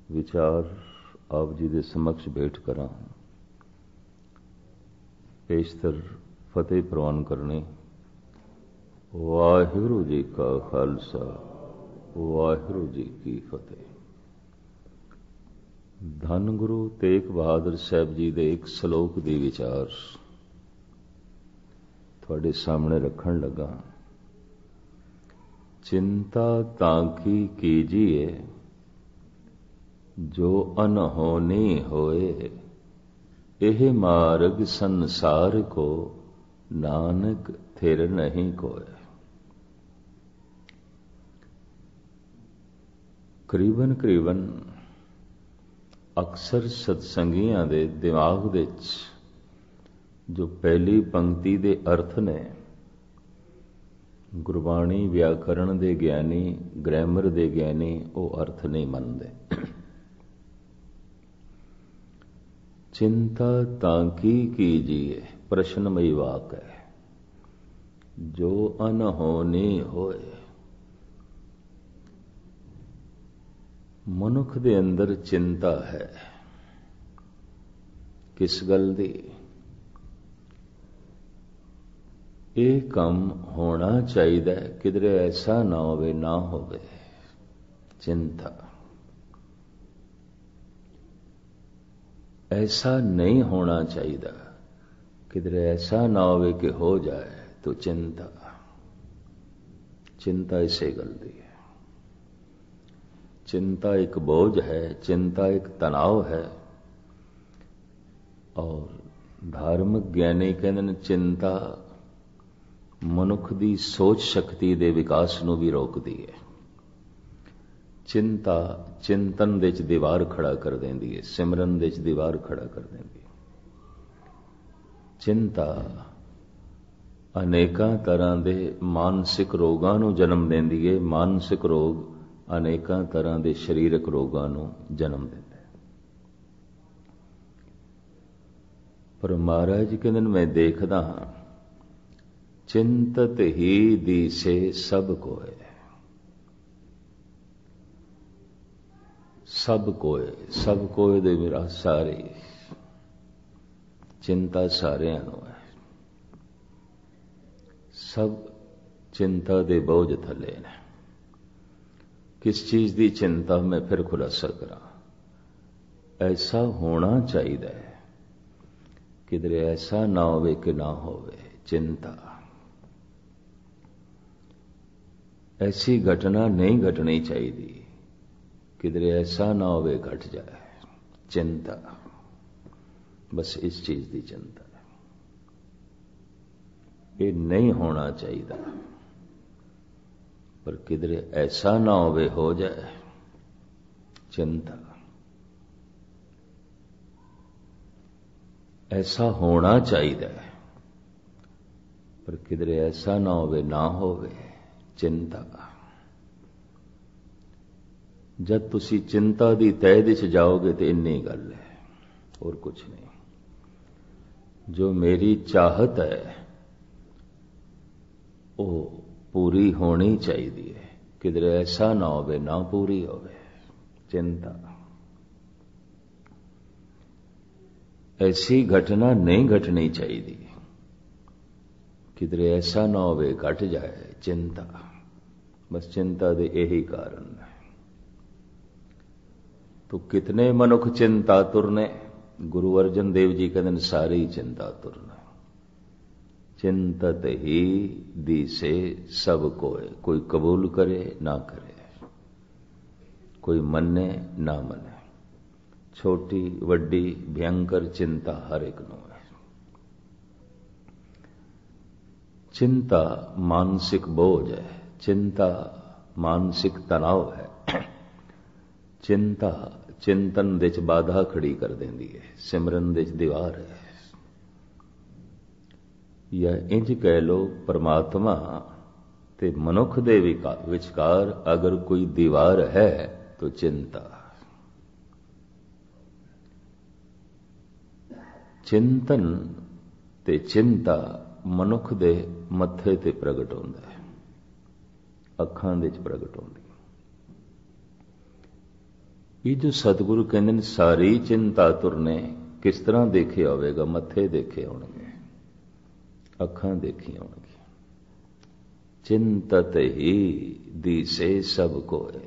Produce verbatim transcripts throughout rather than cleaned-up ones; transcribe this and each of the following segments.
विचार आप जी दे समक्ष भेंट करा। पेशतर फतेह प्रवान करने। वाहिगुरु जी का खालसा, वाहिगुरु जी की फतेह। धन गुरु तेग बहादुर साहब जी दे एक सलोक दे विचार थोड़े सामने रखन लगा। चिंता ताकी कीजिए जो अनहोनी होए, एह मार्ग संसार को नानक थिर नहीं कोय। करीबन करीबन अक्सर सत्संगियां दे दिमाग दे जो पहली पंक्ति दे अर्थ ने, गुरबाणी व्याकरण दे ज्ञानी, ग्रैमर दे ज्ञानी वो अर्थ नहीं मनते। चिंता ताकी कीजिए प्रश्नमयी वाक है। जो अनहोनी होए, मनुख दे अंदर चिंता है। किस गल दी? ये काम होना चाहिए, किधरे ऐसा ना होवे ना होवे। चिंता ऐसा नहीं होना चाहिए, किधरे ऐसा ना होवे कि हो जाए तो चिंता। चिंता इसे गलती है। चिंता एक बोझ है, चिंता एक तनाव है। और धार्मिक ज्ञानी कहते चिंता मनुख दी सोच शक्ति दे विकास नूं भी रोकदी है। चिंता चिंतन दे च दीवार खड़ा कर देंदी है, सिमरन दे च दीवार खड़ा कर देंदी है। चिंता अनेकां तरह दे मानसिक रोगां नूं जन्म देंदी है। मानसिक रोग अनेकां तरह दे शरीरक रोगां नूं जन्म दिंदा है। पर महाराज कहंदे ने मैं देखदा हां, चिंतत ही दिसे सब कोय। सब कोय, सब कोय दे मेरा सारे, चिंता सारियां नूं है। सब चिंता दे बोझ थले ने। किस चीज की चिंता मैं फिर खुलासा करा। ऐसा होना चाहिए, किधरे ऐसा ना होवे कि ना होवे। चिंता ऐसी घटना नहीं घटनी चाहिए, किधरे ऐसा ना होवे घट जाए। चिंता बस इस चीज की चिंता है। ये नहीं होना चाहिए, पर किधरे ऐसा ना होवे हो जाए। चिंता ऐसा होना चाहिए, पर किधरे ऐसा ना होवे ना होवे। चिंता जब तुसी चिंता दी तह दिच जाओगे तो इन्नी गल है, और कुछ नहीं। जो मेरी चाहत है वो पूरी होनी चाहिए, किधरे ऐसा ना होवे ना पूरी होवे। चिंता ऐसी घटना नहीं घटनी चाहिए, किधरे ऐसा ना होवे घट जाए। चिंता बस चिंता दे यही कारण है। तो कितने मनुख चिंता तुरने। गुरु अर्जन देव जी कहते सारी चिंता तुरने। चिंतत ही दिसे सब कोय। कोई कबूल करे ना करे, कोई मन्ने ना मने। छोटी वड्डी भयंकर चिंता हर एक नूं है। चिंता मानसिक बोझ है। चिंता मानसिक तनाव है। चिंता चिंतन दे च बाधा खड़ी कर देंदी है, सिमरन दे च दीवार है। या इंज कह लो, परमात्मा ते मनुख दे विचकार अगर कोई दीवार है तो चिंता। चिंतन ते चिंता मनुख दे मत्थे ते प्रगट होंदा है, अखां दे च प्रगट होंदी। ਇਹ ਜੋ ਸਤਿਗੁਰੂ ਕਹਿੰਦੇ ਨੇ ਸਾਰੀ ਚਿੰਤਾ ਤੁਰਨੇ, ਕਿਸ ਤਰ੍ਹਾਂ ਦੇਖਿਆ ਹੋਵੇਗਾ? ਮੱਥੇ ਦੇਖੇ ਹੋਣਗੇ, ਅੱਖਾਂ ਦੇਖੀਆਂ ਹੋਣਗੀਆਂ। ਚਿੰਤਤ ਹੀ ਦੀਸੇ ਸਭ ਕੋਏ।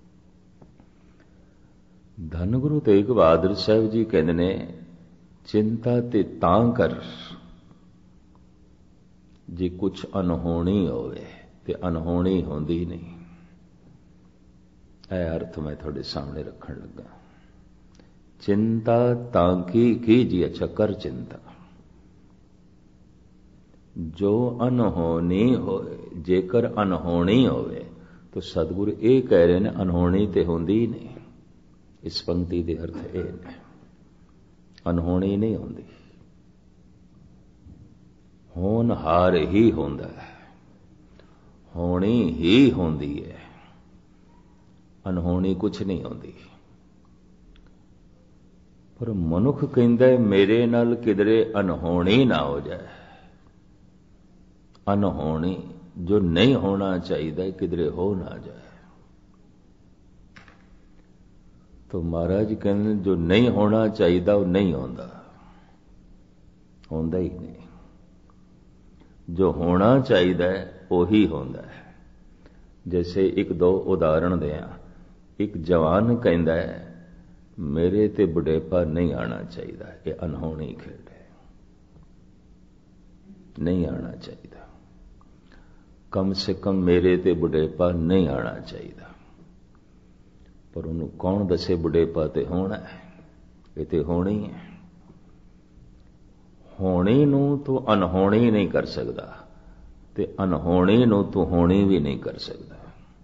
ਧੰਨ ਗੁਰੂ ਤੇਗ ਬਹਾਦਰ ਸਾਹਿਬ ਜੀ ਕਹਿੰਦੇ ਨੇ ਚਿੰਤਾ ਤੇ ਤਾਂ ਕਰ ਜੇ ਕੁਛ ਅਨਹੋਣੀ ਹੋਵੇ, ਤੇ ਅਨਹੋਣੀ ਹੁੰਦੀ ਨਹੀਂ। ਇਹ ਅਰਥ ਮੈਂ ਤੁਹਾਡੇ ਸਾਹਮਣੇ ਰੱਖਣ ਲੱਗਾ। ਚਿੰਤਾ ਤਾਂ ਕੀ ਕੀਜੀ, ਅੱਛਾ ਕਰ ਚਿੰਤਾ ਜੋ ਅਨਹੋਣੀ ਹੋਏ। ਜੇਕਰ ਅਨਹੋਣੀ ਹੋਵੇ ਤਾਂ ਸਤਿਗੁਰੂ ਇਹ ਕਹਿ ਰਹੇ ਨੇ ਅਨਹੋਣੀ ਤੇ ਹੁੰਦੀ ਨਹੀਂ। ਇਸ ਪੰਕਤੀ ਦੇ ਅਰਥ ਇਹ ਨੇ, ਅਨਹੋਣੀ ਨਹੀਂ ਹੁੰਦੀ, ਹੋਣਹਾਰ ਹੀ ਹੁੰਦਾ ਹੈ, ਹੋਣੀ ਹੀ ਹੁੰਦੀ ਹੈ, ਅਨਹੋਣੀ ਕੁਛ ਨਹੀਂ ਹੁੰਦੀ। ਪਰ ਮਨੁੱਖ ਕਹਿੰਦਾ ਮੇਰੇ ਨਾਲ ਕਿਧਰੇ ਅਨਹੋਣੀ ਨਾ ਹੋ ਜਾਏ। ਅਨਹੋਣੀ ਜੋ ਨਹੀਂ ਹੋਣਾ ਚਾਹੀਦਾ ਕਿਧਰੇ ਹੋ ਨਾ ਜਾਏ। तो महाराज कहते जो नहीं होना चाहिए वो नहीं होता, होता ही नहीं। जो होना चाहिए वही होता है। जैसे एक दो उदाहरण दें। एक जवान कहता है मेरे ते बुढ़ेपा नहीं आना चाहिए, ये अनहोनी खेड है, नहीं आना चाहिए। कम से कम मेरे ते बुढ़ेपा नहीं आना चाहिए। पर उन्होंने कौन दसे बुढ़ेपा ते होना है, ये तो होनी है। होनी नू तो अनहोनी नहीं कर सकता, ते अनहोनी नू तो होनी भी नहीं कर सकता।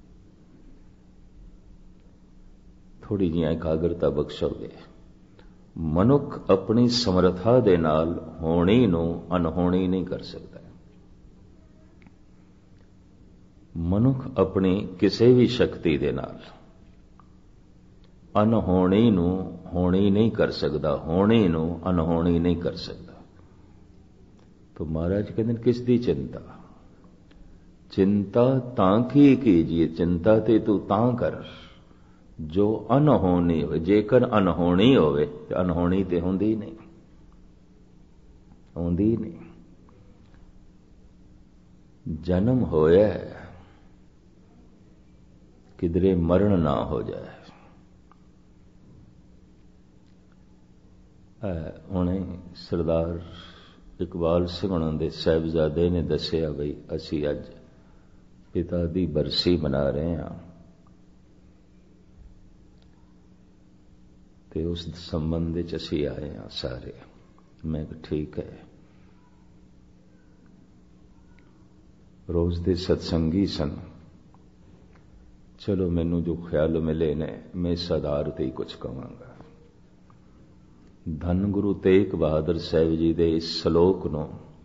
थोड़ी जी एकाग्रता बख्शोगे। मनुख अपनी समर्था दे नाल होनी नू अनहोनी नहीं कर सकता। मनुख अपनी किसी भी शक्ति दे नाल अनहोनी नू होनी नहीं कर सकता, होनी नू अनहोनी नहीं कर सकता। तो महाराज कहते किस दी चिंता? चिंता तां की कीजिए, चिंता ते तू तां कर जो अनहोनी हो। जेकर अनहोनी होवे ते अनहोनी ते होंदी नहीं, होंदी नहीं। जन्म होया किधरे मरण ना हो जाए। हुणे सरदार इकबाल सिंह हुणां दे साहिबजादे ने दसिया बई असी अज पिता दी बरसी मना रहे हां, ते उस संबंध विच असी आए हां सारे। मैं कहा ठीक है। रोज दे सत्संगी सन, चलो मैनू जो ख्याल मिले ने मैं इस आधार ते ही कुछ कहांगा। धन गुरु तेग बहादुर साहिब जी दे इस सलोक नूं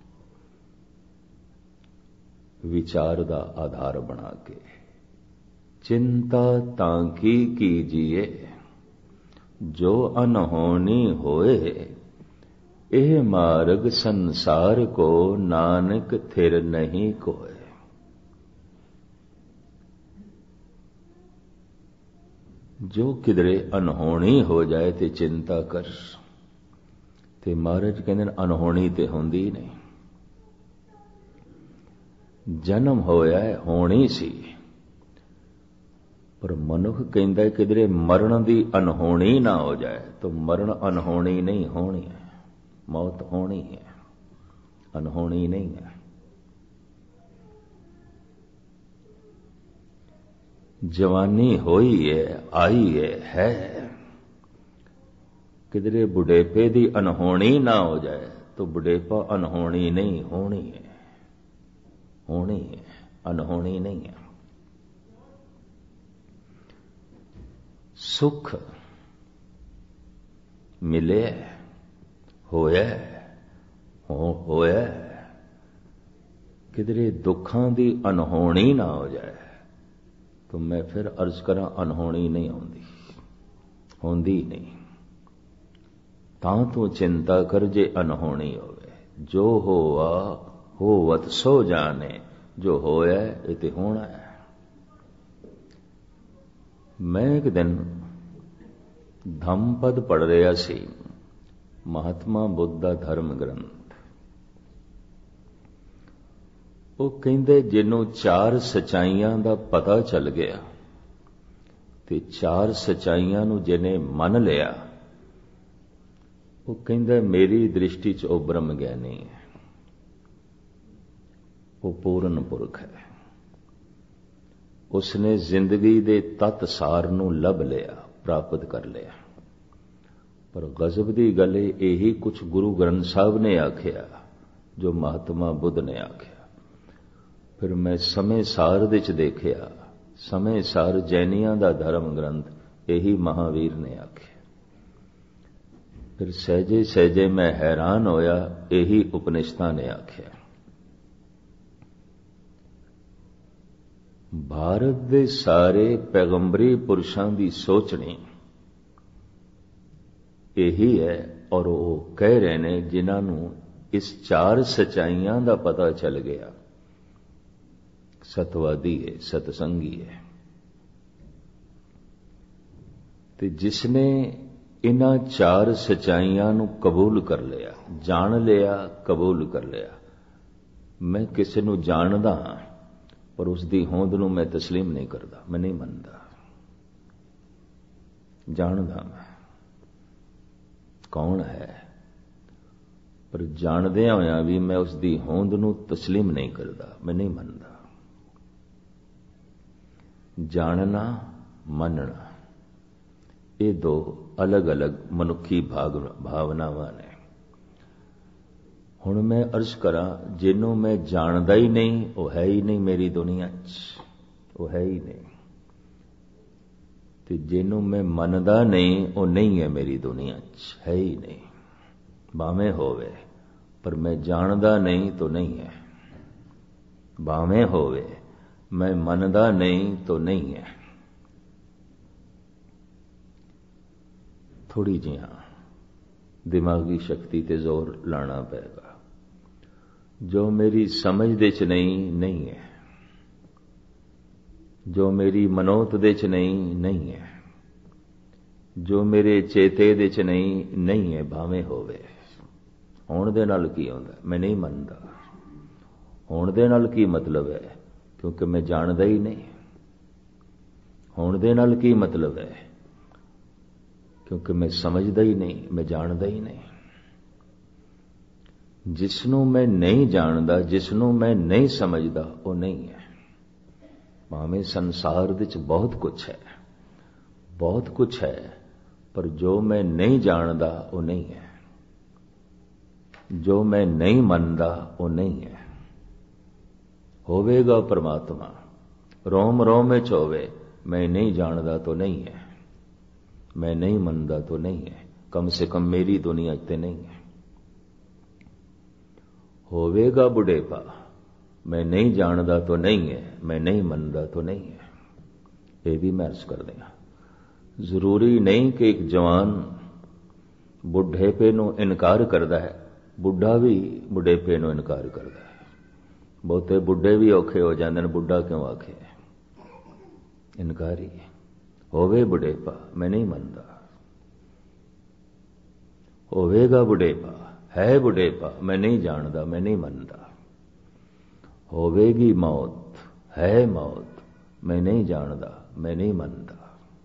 विचार दा आधार बना के, चिंता तां की कीजिए जो अनहोनी होए, एह मार्ग संसार को नानक थिर नहीं कोय। जो किधरे अनहोनी हो जाए ते चिंता कर। ते महाराज कहते अनहोनी ते होंदी नहीं। जन्म होया है होनी सी, पर मनुख कहता किधरे मरण दी अनहोनी ना हो जाए। तो मरण अनहोनी नहीं होनी है, मौत होनी है, अनहोनी नहीं है। जवानी होई है, आई है, है किधरे बुढ़ेपे दी अनहोनी ना हो जाए। तो बुढ़ेपा अनहोनी नहीं, होनी है, होनी है, अनहोनी नहीं है। सुख मिले होया हो होया, किधरे दुखां दी अनहोनी ना हो जाए। तो मैं फिर अर्ज करा अनहोनी नहीं होंदी, होंदी नहीं। तां तू चिंता कर जे अनहोनी होवे। जो होवा होवत सो जाने, जो होया ये ते होना है। मैं एक दिन ਧੰਮਪਦ ਪੜ੍ਹ ਰਿਹਾ ਸੀ, ਮਹਾਤਮਾ ਬੁੱਧ ਦਾ ਧਰਮ ਗ੍ਰੰਥ। ਉਹ ਕਹਿੰਦੇ ਜਿਹਨੂੰ ਚਾਰ ਸਚਾਈਆਂ ਦਾ ਪਤਾ ਚੱਲ ਗਿਆ ਤੇ ਚਾਰ ਸਚਾਈਆਂ ਨੂੰ ਜਿਹਨੇ ਮੰਨ ਲਿਆ, ਉਹ ਕਹਿੰਦਾ ਮੇਰੀ ਦ੍ਰਿਸ਼ਟੀ 'ਚ ਉਹ ਬ੍ਰਹਮ ਗਿਆਨੀ ਹੈ, ਉਹ ਪੂਰਨ ਪੁਰਖ ਹੈ। ਉਸਨੇ ਜ਼ਿੰਦਗੀ ਦੇ ਤੱਤ ਸਾਰ ਨੂੰ ਲੱਭ ਲਿਆ, ਪ੍ਰਾਪਤ ਕਰ ਲਿਆ। ਪਰ ਗਜ਼ਬ ਦੀ ਗੱਲ ਇਹੀ ਕੁਝ ਗੁਰੂ ਗ੍ਰੰਥ ਸਾਹਿਬ ਨੇ ਆਖਿਆ ਜੋ ਮਹਾਤਮਾ ਬੁੱਧ ਨੇ ਆਖਿਆ। ਫਿਰ ਮੈਂ ਸਮੇਂ ਸਾਰ ਵਿੱਚ ਦੇਖਿਆ, ਸਮੇਂ ਸਾਰ ਜੈਨੀਆਂ ਦਾ ਧਰਮ ਗ੍ਰੰਥ ਇਹੀ ਮਹਾਵੀਰ ਨੇ ਆਖਿਆ। ਫਿਰ ਸਹਿਜੇ ਸਹਿਜੇ ਮੈਂ ਹੈਰਾਨ ਹੋਇਆ, ਇਹੀ ਉਪਨਿਸ਼ਦਾਂ ਨੇ ਆਖਿਆ। ਭਾਰਤ ਦੇ ਸਾਰੇ ਪੈਗੰਬਰੀ ਪੁਰਸ਼ਾਂ ਦੀ ਸੋਚਣੀ ਇਹੀ ਹੈ, ਔਰ ਉਹ ਕਹਿ ਰਹੇ ਨੇ ਜਿਨ੍ਹਾਂ ਨੂੰ ਇਸ ਚਾਰ ਸਚਾਈਆਂ ਦਾ ਪਤਾ ਚੱਲ ਗਿਆ, ਸਤਵਾਦੀ ਹੈ, ਸਤਸੰਗੀ ਹੈ। ਤੇ ਜਿਸਨੇ ਇਹਨਾਂ ਚਾਰ ਸਚਾਈਆਂ ਨੂੰ ਕਬੂਲ ਕਰ ਲਿਆ, ਜਾਣ ਲਿਆ, ਕਬੂਲ ਕਰ ਲਿਆ। ਮੈਂ ਕਿਸੇ ਨੂੰ ਜਾਣਦਾ ਹਾਂ ਪਰ ਉਸ ਦੀ ਹੋਂਦ ਨੂੰ ਮੈਂ ਤਸਲੀਮ ਨਹੀਂ ਕਰਦਾ, ਮੈਂ ਨਹੀਂ ਮੰਨਦਾ। ਜਾਣਦਾ ਮੈਂ ਕੌਣ ਹੈ, ਪਰ ਜਾਣਦਿਆਂ ਹੋਇਆਂ ਵੀ ਮੈਂ ਉਸ ਦੀ ਹੋਂਦ ਨੂੰ ਤਸਲੀਮ ਨਹੀਂ ਕਰਦਾ, ਮੈਂ ਨਹੀਂ ਮੰਨਦਾ। ਜਾਣਨਾ, ਮੰਨਣਾ, ਇਹ ਦੋ ਅਲੱਗ-ਅਲੱਗ ਮਨੁੱਖੀ ਭਾਵਨਾਵਾਂ ਨੇ। ਹੁਣ ਮੈਂ ਅਰਜ਼ ਕਰਾਂ, ਜਿਹਨੂੰ ਮੈਂ ਜਾਣਦਾ ਹੀ ਨਹੀਂ ਉਹ ਹੈ ਹੀ ਨਹੀਂ ਮੇਰੀ ਦੁਨੀਆ 'ਚ, ਉਹ ਹੈ ਹੀ ਨਹੀਂ। ਤੇ ਜਿਹਨੂੰ ਮੈਂ ਮੰਨਦਾ ਨਹੀਂ ਉਹ ਨਹੀਂ ਹੈ ਮੇਰੀ ਦੁਨੀਆ 'ਚ, ਹੈ ਹੀ ਨਹੀਂ। ਭਾਵੇਂ ਹੋਵੇ, ਪਰ ਮੈਂ ਜਾਣਦਾ ਨਹੀਂ ਤਾਂ ਨਹੀਂ ਹੈ। ਭਾਵੇਂ ਹੋਵੇ, ਮੈਂ ਮੰਨਦਾ ਨਹੀਂ ਤਾਂ ਨਹੀਂ ਹੈ। ਥੋੜੀ ਜਿਹੀ ਦਿਮਾਗੀ ਸ਼ਕਤੀ ਤੇ ਜ਼ੋਰ ਲਾਣਾ ਪਏਗਾ। ਜੋ ਮੇਰੀ ਸਮਝ ਦੇ 'ਚ ਨਹੀਂ, ਨਹੀਂ ਹੈ। ਜੋ ਮੇਰੀ ਮਨੋਤ ਦੇ 'ਚ ਨਹੀਂ, ਨਹੀਂ ਹੈ। ਜੋ ਮੇਰੇ ਚੇਤੇ ਦੇ 'ਚ ਨਹੀਂ, ਨਹੀਂ ਹੈ। ਭਾਵੇਂ ਹੋਵੇ। ਹੋਣ ਦੇ ਨਾਲ ਕੀ ਹੁੰਦਾ? ਮੈਂ ਨਹੀਂ ਮੰਨਦਾ। ਹੋਣ ਦੇ ਨਾਲ ਕੀ ਮਤਲਬ ਹੈ? ਕਿਉਂਕਿ ਮੈਂ ਜਾਣਦਾ ਹੀ ਨਹੀਂ। ਹੋਣ ਦੇ ਨਾਲ ਕੀ ਮਤਲਬ ਹੈ? ਕਿਉਂਕਿ ਮੈਂ ਸਮਝਦਾ ਹੀ ਨਹੀਂ, ਮੈਂ ਜਾਣਦਾ ਹੀ ਨਹੀਂ। ਜਿਸ ਨੂੰ ਮੈਂ ਨਹੀਂ ਜਾਣਦਾ, ਜਿਸ ਨੂੰ ਮੈਂ ਨਹੀਂ ਸਮਝਦਾ, ਉਹ ਨਹੀਂ ਹੈ। ਭਾਵੇਂ ਸੰਸਾਰ ਵਿੱਚ ਬਹੁਤ ਕੁਛ ਹੈ, ਬਹੁਤ ਕੁਛ ਹੈ, ਪਰ ਜੋ ਮੈਂ ਨਹੀਂ ਜਾਣਦਾ ਉਹ ਨਹੀਂ ਹੈ। ਜੋ ਮੈਂ ਨਹੀਂ ਮੰਨਦਾ ਉਹ ਨਹੀਂ ਹੈ। ਹੋਵੇਗਾ ਪਰਮਾਤਮਾ, ਰੋਮ ਰੋਮ ਵਿੱਚ ਹੋਵੇ। ਮੈਂ ਨਹੀਂ ਜਾਣਦਾ ਤਾਂ ਨਹੀਂ ਹੈ, मैं नहीं मनता तो नहीं है, कम से कम मेरी दुनिया ते नहीं है। होवेगा बुढ़ेपा, मैं नहीं जानता तो नहीं है, मैं नहीं मनता तो नहीं है। ये भी मैं अर्ज कर देना, जरूरी नहीं कि एक जवान बुढ़ेपे नूं इनकार करता है, बुढ़ा भी बुढ़ेपे नूं इनकार करता है। बहुते बुढ़े भी औखे हो जाते हैं, बुढ़ा क्यों आखे? इनकारी है। होवे बुढ़ेपा, मैं नहीं मनता। होवेगा बुढ़ेपा, है बुढ़ेपा, मैं नहीं जानता, मैं नहीं मनता। होवेगी मौत, है मौत, मैं नहीं जानता, मैं नहीं मनता।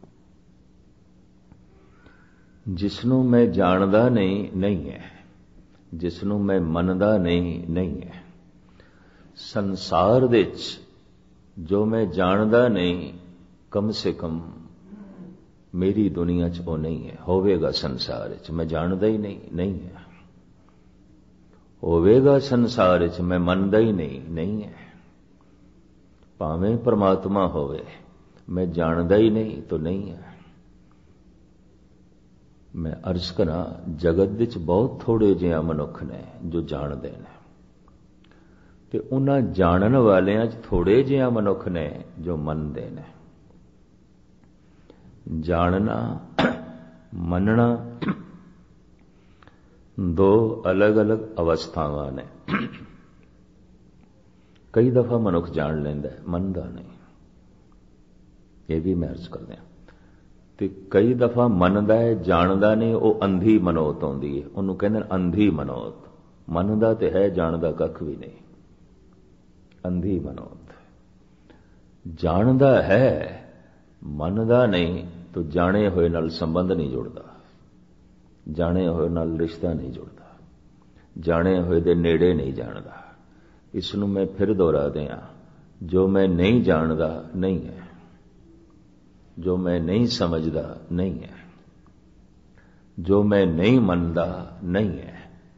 जिसनों मैं जानदा नहीं, नहीं है। जिसनों मैं मनदा नहीं, नहीं है। संसार विच जो मैं जानदा नहीं, कम से कम मेरी दुनिया च वो नहीं है। होवेगा संसार च मैं जानदा ही नहीं, नहीं है। होवेगा संसार च मैं मनदा ही नहीं, नहीं है। भावें परमात्मा होवे, मैं जानदा ही नहीं तो नहीं है। मैं अर्ज करा, जगत विच बहुत थोड़े जिहा मनुख ने जो जानते हैं, ते उन्हां जानन वालियां च थोड़े जिहा मनुख ने जो मनते हैं। जानना, मनना दो अलग अलग अवस्थावां ने। कई दफा मनुख जान लेंदा है, मनदा नहीं। ये भी मैं अर्ज कर दिया। ਤੇ ਕਈ ਦਫਾ ਮੰਨਦਾ ਹੈ, ਜਾਣਦਾ ਨਹੀਂ, ਉਹ ਅੰਧੀ ਮਨੋਤ ਆਉਂਦੀ ਹੈ, ਉਹਨੂੰ ਕਹਿੰਦੇ ਨੇ ਅੰਧੀ ਮਨੋਤ। ਮੰਨਦਾ ਤੇ ਹੈ, ਜਾਣਦਾ ਕੱਖ ਵੀ ਨਹੀਂ, ਅੰਧੀ ਮਨੋਤ। ਜਾਣਦਾ ਹੈ, ਮੰਨਦਾ ਨਹੀਂ, ਤਾਂ ਜਾਣੇ ਹੋਏ ਨਾਲ ਸੰਬੰਧ ਨਹੀਂ ਜੁੜਦਾ, ਜਾਣੇ ਹੋਏ ਨਾਲ ਰਿਸ਼ਤਾ ਨਹੀਂ ਜੁੜਦਾ, ਜਾਣੇ ਹੋਏ ਦੇ ਨੇੜੇ ਨਹੀਂ ਜਾਣਦਾ। ਇਸ ਨੂੰ ਮੈਂ ਫਿਰ ਦੁਹਰਾ ਦਿਆਂ, ਜੋ ਮੈਂ ਨਹੀਂ ਜਾਣਦਾ ਨਹੀਂ ਹੈ, ਜੋ ਮੈਂ ਨਹੀਂ ਸਮਝਦਾ ਨਹੀਂ ਹੈ, ਜੋ ਮੈਂ ਨਹੀਂ ਮੰਨਦਾ ਨਹੀਂ ਹੈ,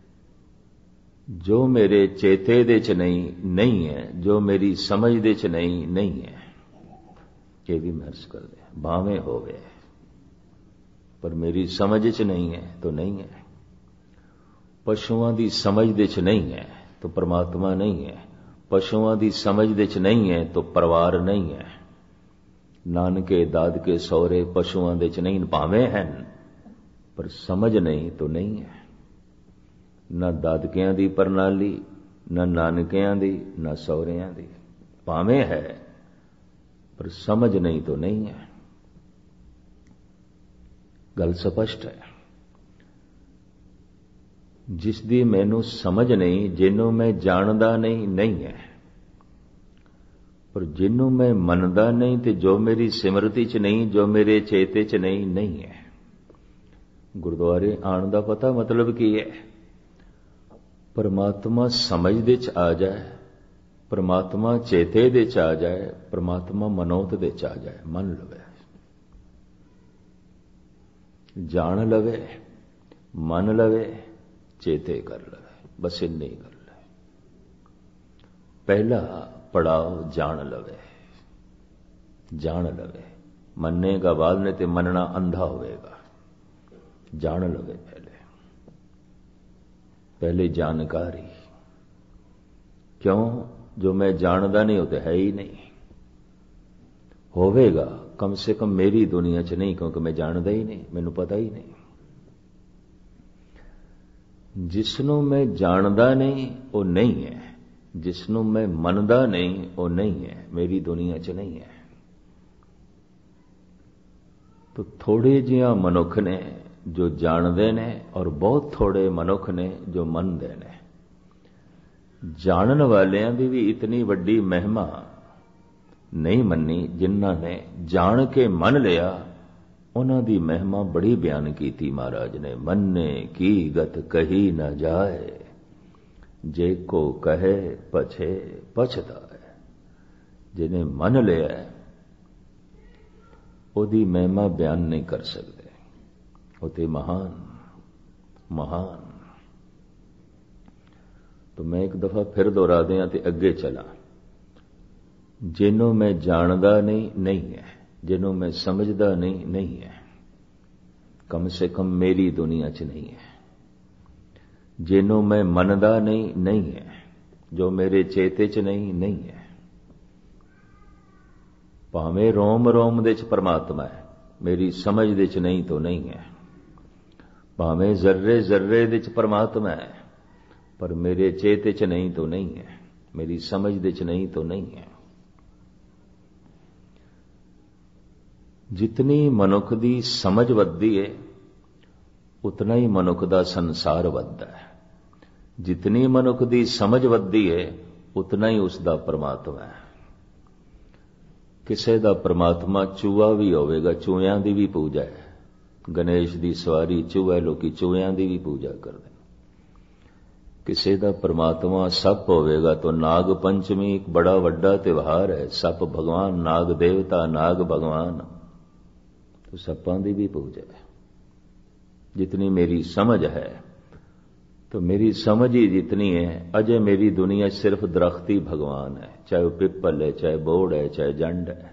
ਜੋ ਮੇਰੇ ਚੇਤੇ ਦੇ ਚ ਨਹੀਂ ਨਹੀਂ ਹੈ, ਜੋ ਮੇਰੀ ਸਮਝ ਦੇ ਚ ਨਹੀਂ ਨਹੀਂ ਹੈ। ਇਹ ਵੀ ਮਹਿਰਸ ਕਰਦੇ ਭਾਵੇਂ ਹੋਵੇ, ਪਰ ਮੇਰੀ ਸਮਝ ਚ ਨਹੀਂ ਹੈ ਤਾਂ ਨਹੀਂ ਹੈ। ਪਸ਼ੂਆਂ ਦੀ ਸਮਝ ਦੇ ਚ ਨਹੀਂ ਹੈ ਤਾਂ ਪਰਮਾਤਮਾ ਨਹੀਂ ਹੈ, ਪਸ਼ੂਆਂ ਦੀ ਸਮਝ ਦੇ ਚ ਨਹੀਂ ਹੈ ਤਾਂ ਪਰਿਵਾਰ ਨਹੀਂ ਹੈ। ਨਾਨਕੇ ਦਾਦਕੇ ਸਹੁਰੇ ਪਸ਼ੂਆਂ ਦੇ ਚ ਨਹੀਂ, ਭਾਵੇਂ ਹਨ ਪਰ ਸਮਝ ਨਹੀਂ ਤਾਂ ਨਹੀਂ ਹੈ। ਨਾ ਦਾਦਕਿਆਂ ਦੀ ਪ੍ਰਣਾਲੀ, ਨਾ ਨਾਨਕਿਆਂ ਦੀ, ਨਾ ਸਹੁਰਿਆਂ ਦੀ, ਭਾਵੇਂ ਹੈ ਪਰ ਸਮਝ ਨਹੀਂ ਤਾਂ ਨਹੀਂ ਹੈ। ਗੱਲ ਸਪਸ਼ਟ ਹੈ। ਜਿਸ ਦੀ ਮੈਨੂੰ ਸਮਝ ਨਹੀਂ, ਜਿਹਨੂੰ ਮੈਂ ਜਾਣਦਾ ਨਹੀਂ ਨਹੀਂ ਹੈ, ਪਰ ਜਿਹਨੂੰ ਮੈਂ ਮੰਨਦਾ ਨਹੀਂ ਤੇ ਜੋ ਮੇਰੀ ਸਿਮਰਤੀ ਚ ਨਹੀਂ, ਜੋ ਮੇਰੇ ਚੇਤੇ ਚ ਨਹੀਂ ਨਹੀਂ ਹੈ। ਗੁਰਦੁਆਰੇ ਆਉਣ ਦਾ ਪਤਾ ਮਤਲਬ ਕੀ ਹੈ? ਪਰਮਾਤਮਾ ਸਮਝ ਦੇ ਚ ਆ ਜਾਏ, ਪਰਮਾਤਮਾ ਚੇਤੇ ਦੇ ਚ ਆ ਜਾਏ, ਪਰਮਾਤਮਾ ਮਨੋਤ ਦੇ ਚ ਆ ਜਾਏ, ਮੰਨ ਲਵੇ, ਜਾਣ ਲਵੇ, ਮੰਨ ਲਵੇ, ਚੇਤੇ ਕਰ ਲਵੇ, ਬਸ ਇੰਨੀ ਗੱਲ ਹੈ। ਪਹਿਲਾ ਪੜਾਓ ਜਾਣ ਲਵੇ, ਜਾਣ ਲਵੇ। ਮੰਨੇਗਾ ਬਾਅਦ ਨੇ ਤੇ ਮੰਨਣਾ ਅੰਧਾ ਹੋਵੇਗਾ। ਜਾਣ ਲਵੇ ਪਹਿਲੇ, ਪਹਿਲੇ ਜਾਣਕਾਰੀ। ਕਿਉਂ? ਜੋ ਮੈਂ ਜਾਣਦਾ ਨਹੀਂ ਉਹ ਤੇ ਹੈ ਹੀ ਨਹੀਂ। ਹੋਵੇਗਾ ਕਮ ਸੇ ਕਮ ਮੇਰੀ ਦੁਨੀਆ ਚ ਨਹੀਂ, ਕਿਉਂਕਿ ਮੈਂ ਜਾਣਦਾ ਹੀ ਨਹੀਂ, ਮੈਨੂੰ ਪਤਾ ਹੀ ਨਹੀਂ। ਜਿਸ ਨੂੰ ਮੈਂ ਜਾਣਦਾ ਨਹੀਂ ਉਹ ਨਹੀਂ ਹੈ, ਜਿਸ ਨੂੰ ਮੈਂ ਮੰਨਦਾ ਨਹੀਂ ਉਹ ਨਹੀਂ ਹੈ, ਮੇਰੀ ਦੁਨੀਆ ਚ ਨਹੀਂ ਹੈ। ਤੋ ਥੋੜੇ ਜਿਹਾ ਮਨੁੱਖ ਨੇ ਜੋ ਜਾਣਦੇ ਨੇ, ਔਰ ਬਹੁਤ ਥੋੜੇ ਮਨੁੱਖ ਨੇ ਜੋ ਮੰਨਦੇ ਨੇ। ਜਾਣਨ ਵਾਲਿਆਂ ਦੀ ਵੀ ਇਤਨੀ ਵੱਡੀ ਮਹਿਮਾ ਨਹੀਂ ਮੰਨੀ, ਜਿਨ੍ਹਾਂ ਨੇ ਜਾਣ ਕੇ ਮੰਨ ਲਿਆ ਉਹਨਾਂ ਦੀ ਮਹਿਮਾ ਬੜੀ ਬਿਆਨ ਕੀਤੀ ਮਹਾਰਾਜ ਨੇ। ਮੰਨੇ ਕੀ ਗਤ ਕਹੀ ਨਾ ਜਾਏ, ਜੇ ਕੋ ਕਹੇ ਪਛੇ ਪਛਤਾਏ। ਜਿਹਨੇ ਮੰਨ ਲਿਆ ਉਹਦੀ ਮਹਿਮਾ ਬਿਆਨ ਨਹੀਂ ਕਰ ਸਕਦੇ, ਉਹ ਤੇ ਮਹਾਨ ਮਹਾਨ। तो मैं एक दफा फिर दोहरा दिया तो अगे चला। जिन्हों मैं जानदा नहीं नहीं है, जिन्हों मैं समझदा नहीं नहीं है, कम से कम मेरी दुनिया च नहीं है। जिन्हों मैं मनदा नहीं नहीं है, जो मेरे चेते च नहीं नहीं है। भावें रोम रोम दे च परमात्मा है, मेरी समझ दे च नहीं तो नहीं है। भावें जर्रे जर्रे दे च परमात्मा है, पर मेरे चेते च नहीं तो नहीं है, मेरी समझ दे च नहीं तो नहीं है। जितनी मनुख दी समझ वधदी है उतना ही मनुख दा संसार वधदा है। जितनी मनुख दी समझ वधदी है उतना ही उसका परमात्मा है। किसे दा परमात्मा चूहा भी होवेगा, चूहियां दी भी पूजा है। गणेश दी सवारी चूहा, लोकी चूहियां दी भी पूजा करते। किसी का परमात्मा सप होवेगा तो नाग पंचमी एक बड़ा वड्डा त्योहार है। सप भगवान, नाग देवता, नाग भगवान, तो सपां दी भी पूजा है। जितनी मेरी समझ है, तो मेरी समझ ही जितनी है, अजय मेरी दुनिया सिर्फ दरख्ती भगवान है, चाहे वो पिपल है, चाहे बोड़ है, चाहे जंड है।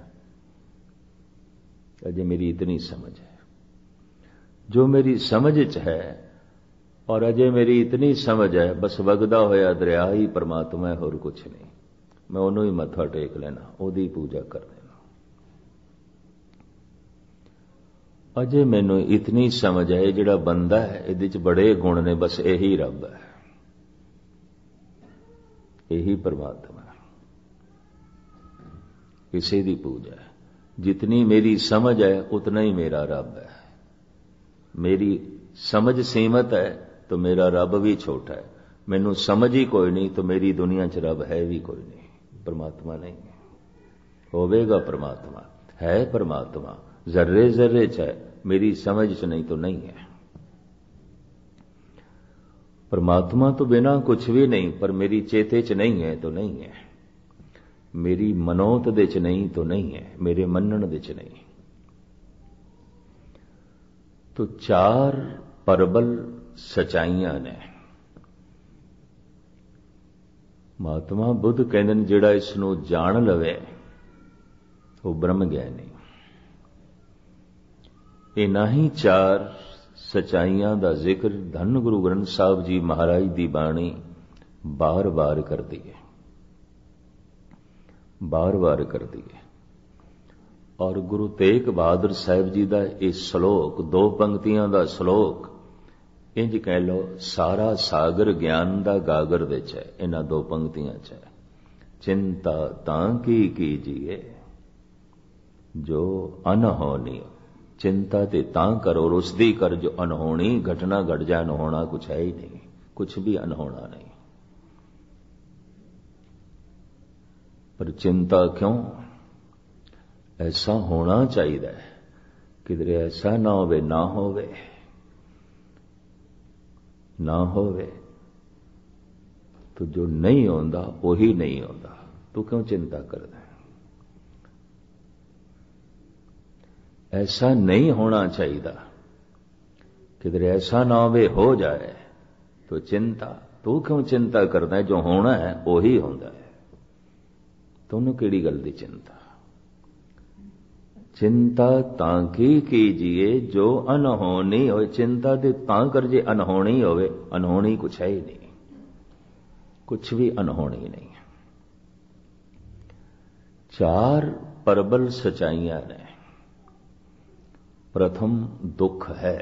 अजय मेरी इतनी समझ है। जो मेरी समझ च है और अजय मेरी इतनी समझ है, बस वगदा होया दरिया ही परमात्मा है, होर कुछ नहीं। मैं उन्हों ही मत्था टेक लेना, ओदी पूजा कर देना। अजय मैनू इतनी समझ है, जिहड़ा बंदा है इहदे च बड़े गुण ने, बस यही रब है, यही परमात्मा है। किसी दी पूजा है। जितनी मेरी समझ है उतना ही मेरा रब है। मेरी समझ सीमित है तो मेरा रब भी छोटा है। मैनू समझ ही कोई नहीं तो मेरी दुनिया च रब है भी कोई नहीं, परमात्मा नहीं है। होवेगा परमात्मा, है परमात्मा, जर्रे जर्रे च है, मेरी समझ च नहीं तो नहीं है। परमात्मा तो बिना कुछ भी नहीं, पर मेरी चेते च नहीं है तो नहीं है, मेरी मनोत दे च नहीं तो नहीं है, मेरे मनन दे च नहीं। तो चार परबल सचाइयां ने। महात्मा बुद्ध कहते हैं जिहड़ा इसनूं जान लवे वो ब्रह्म ज्ञानी। इन्हां ही चार सचाइयां दा जिक्र धन गुरु ग्रंथ साहब जी महाराज दी बाणी बार बार करदी है, बार बार करदी है। और गुरु तेग बहादुर साहिब जी दा इह श्लोक, दो पंक्तियां दा श्लोक, इंज कह लो सारा सागर ज्ञान दा गागर दे च है। इन्हां दो पंक्तियां च है, चिंता तां की कीजिए जो अनहोनी। चिंता ते तां करो, रुसदी कर जो अनहोनी घटना घट जाए। अनहोना कुछ है ही नहीं, कुछ भी अनहोना नहीं। पर चिंता क्यों? ऐसा होना चाहिए, किधरे ऐसा ना होवे ना होवे ना होवे तो जो नहीं होंदा वही नहीं होंदा। तू क्यों चिंता करदा? ऐसा नहीं होना चाहिए, किधरे ऐसा ना होवे हो जाए तो चिंता। तू क्यों चिंता करदा है? जो होना है वही होंदा है। तूनू केड़ी गल दी चिंता? चिंता तां की कीजिए जो अनहोनी हो। चिंता ते तां कर जे अनहोनी होवे। अनहोनी कुछ है ही नहीं, कुछ भी अनहोनी नहीं। चार परबल सचाइयां ने। प्रथम दुख है,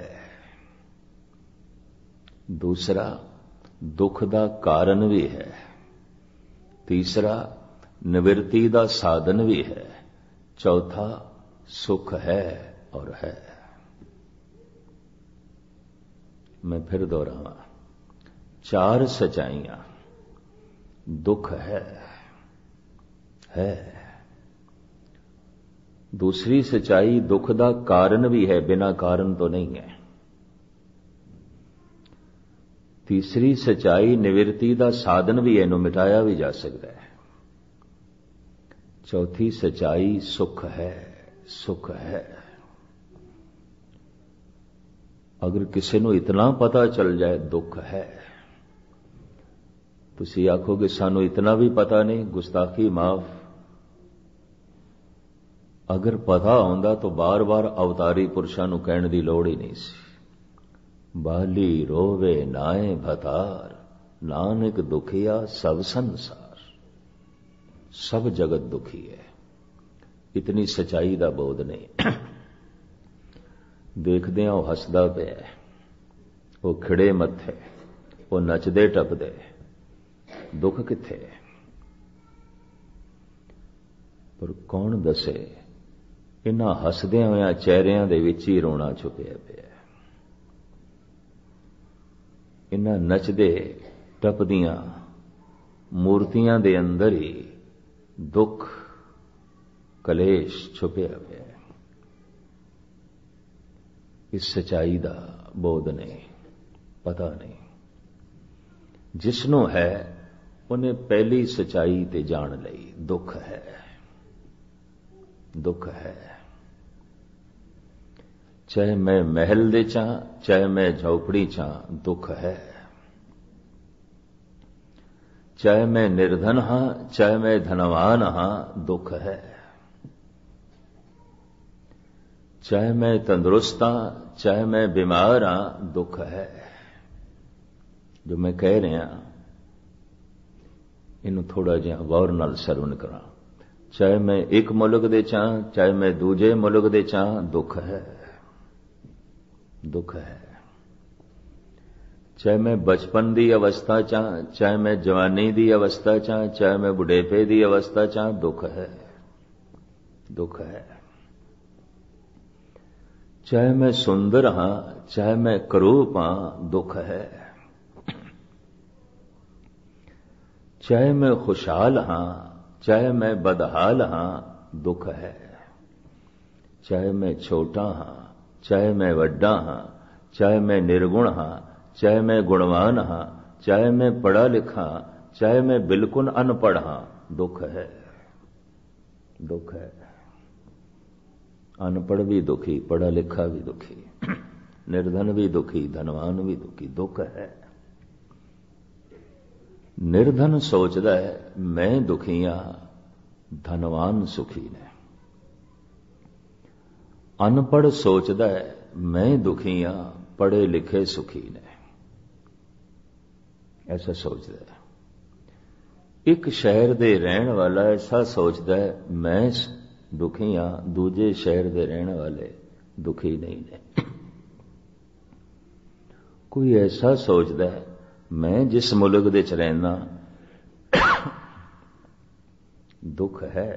दूसरा दुख दा कारण भी है, तीसरा निवृत्ति दा साधन भी है, चौथा सुख है और है। मैं फिर दोहरावा, चार सच्चाइयां। दुख है है दूसरी सच्चाई दुख दा कारण भी है, बिना कारण तो नहीं है। तीसरी सच्चाई निवृत्ति दा साधन भी है, इन्हों मिटाया भी जा सकता है। चौथी सच्चाई सुख है, सुख है। अगर किसी को इतना पता चल जाए दुख है, तुसी आखोगे सानू इतना भी पता नहीं, गुस्ताखी माफ। अगर पता होंदा तो बार बार अवतारी पुरुषां नूं कहण दी लोड़ ही नहीं सी। बाली रोवे नाए भतार, नानक दुखिया सब संसार। सब जगत दुखी है, इतनी सच्चाई दा बोध नहीं। देखदे आ वो हसदा पिया, वो खिड़े मत्थे, वो नचदे टपदे, दुख किथे? पर कौन दसे इन्हां हसदियां होइयां चेहरियां दे विच ही रोना छुपिया पिया। इन्हां नचदे टपदियां मूर्तियां दे अंदर ही दुख कलेश छुपिया पिया। इस सच्चाई दा बोध नहीं, पता नहीं। जिसनों है उन्हें पहली सच्चाई ते जान लई, दुख है, दुख है। चाहे मैं महल दे चा, चाहे मैं झोपड़ी चा, दुख है। चाहे मैं निर्धन हां, चाहे मैं धनवान हां, दुख है। चाहे मैं तंदुरुस्त हां, चाहे मैं बीमार हां, दुख है। जो मैं कह रहा इनू थोड़ा जिहा गौर नाल सरवण करा। चाहे मैं एक मुल्क दे चा, चाहे मैं दूजे मुल्क दे चा, दुख है, दुख है। चाहे मैं बचपन दी अवस्था चा, चाहे मैं जवानी दी अवस्था चा, चाहे मैं बुढ़ेपे दी अवस्था चा, दुख है, दुख है। चाहे मैं सुंदर हां, चाहे मैं करूप हां, दुख है। चाहे मैं खुशहाल हां, चाहे मैं बदहाल हां, दुख है। चाहे मैं छोटा हां, चाहे मैं वड्डा हां, चाहे मैं निर्गुण हां, चाहे मैं गुणवान हां, चाहे मैं पढ़ा लिखा, चाहे मैं बिल्कुल अनपढ़ हां, दुख है, दुख है। अनपढ़ भी दुखी, पढ़ा लिखा भी दुखी, निर्धन भी दुखी, धनवान भी दुखी, दुख है। निर्धन सोचदा है मैं दुखियां, धनवान सुखी ने। अनपढ़ सोचदा है मैं दुखियां, पढ़े लिखे सुखी ने। ऐसा सोचदा है। एक शहर दे रहने वाला ऐसा सोचदा है मैं दुखी हां, दूजे शहर दे रहने वाले दुखी नहीं ने। कोई ऐसा सोचदा है मैं जिस मुल्क दे च रहना दुख है,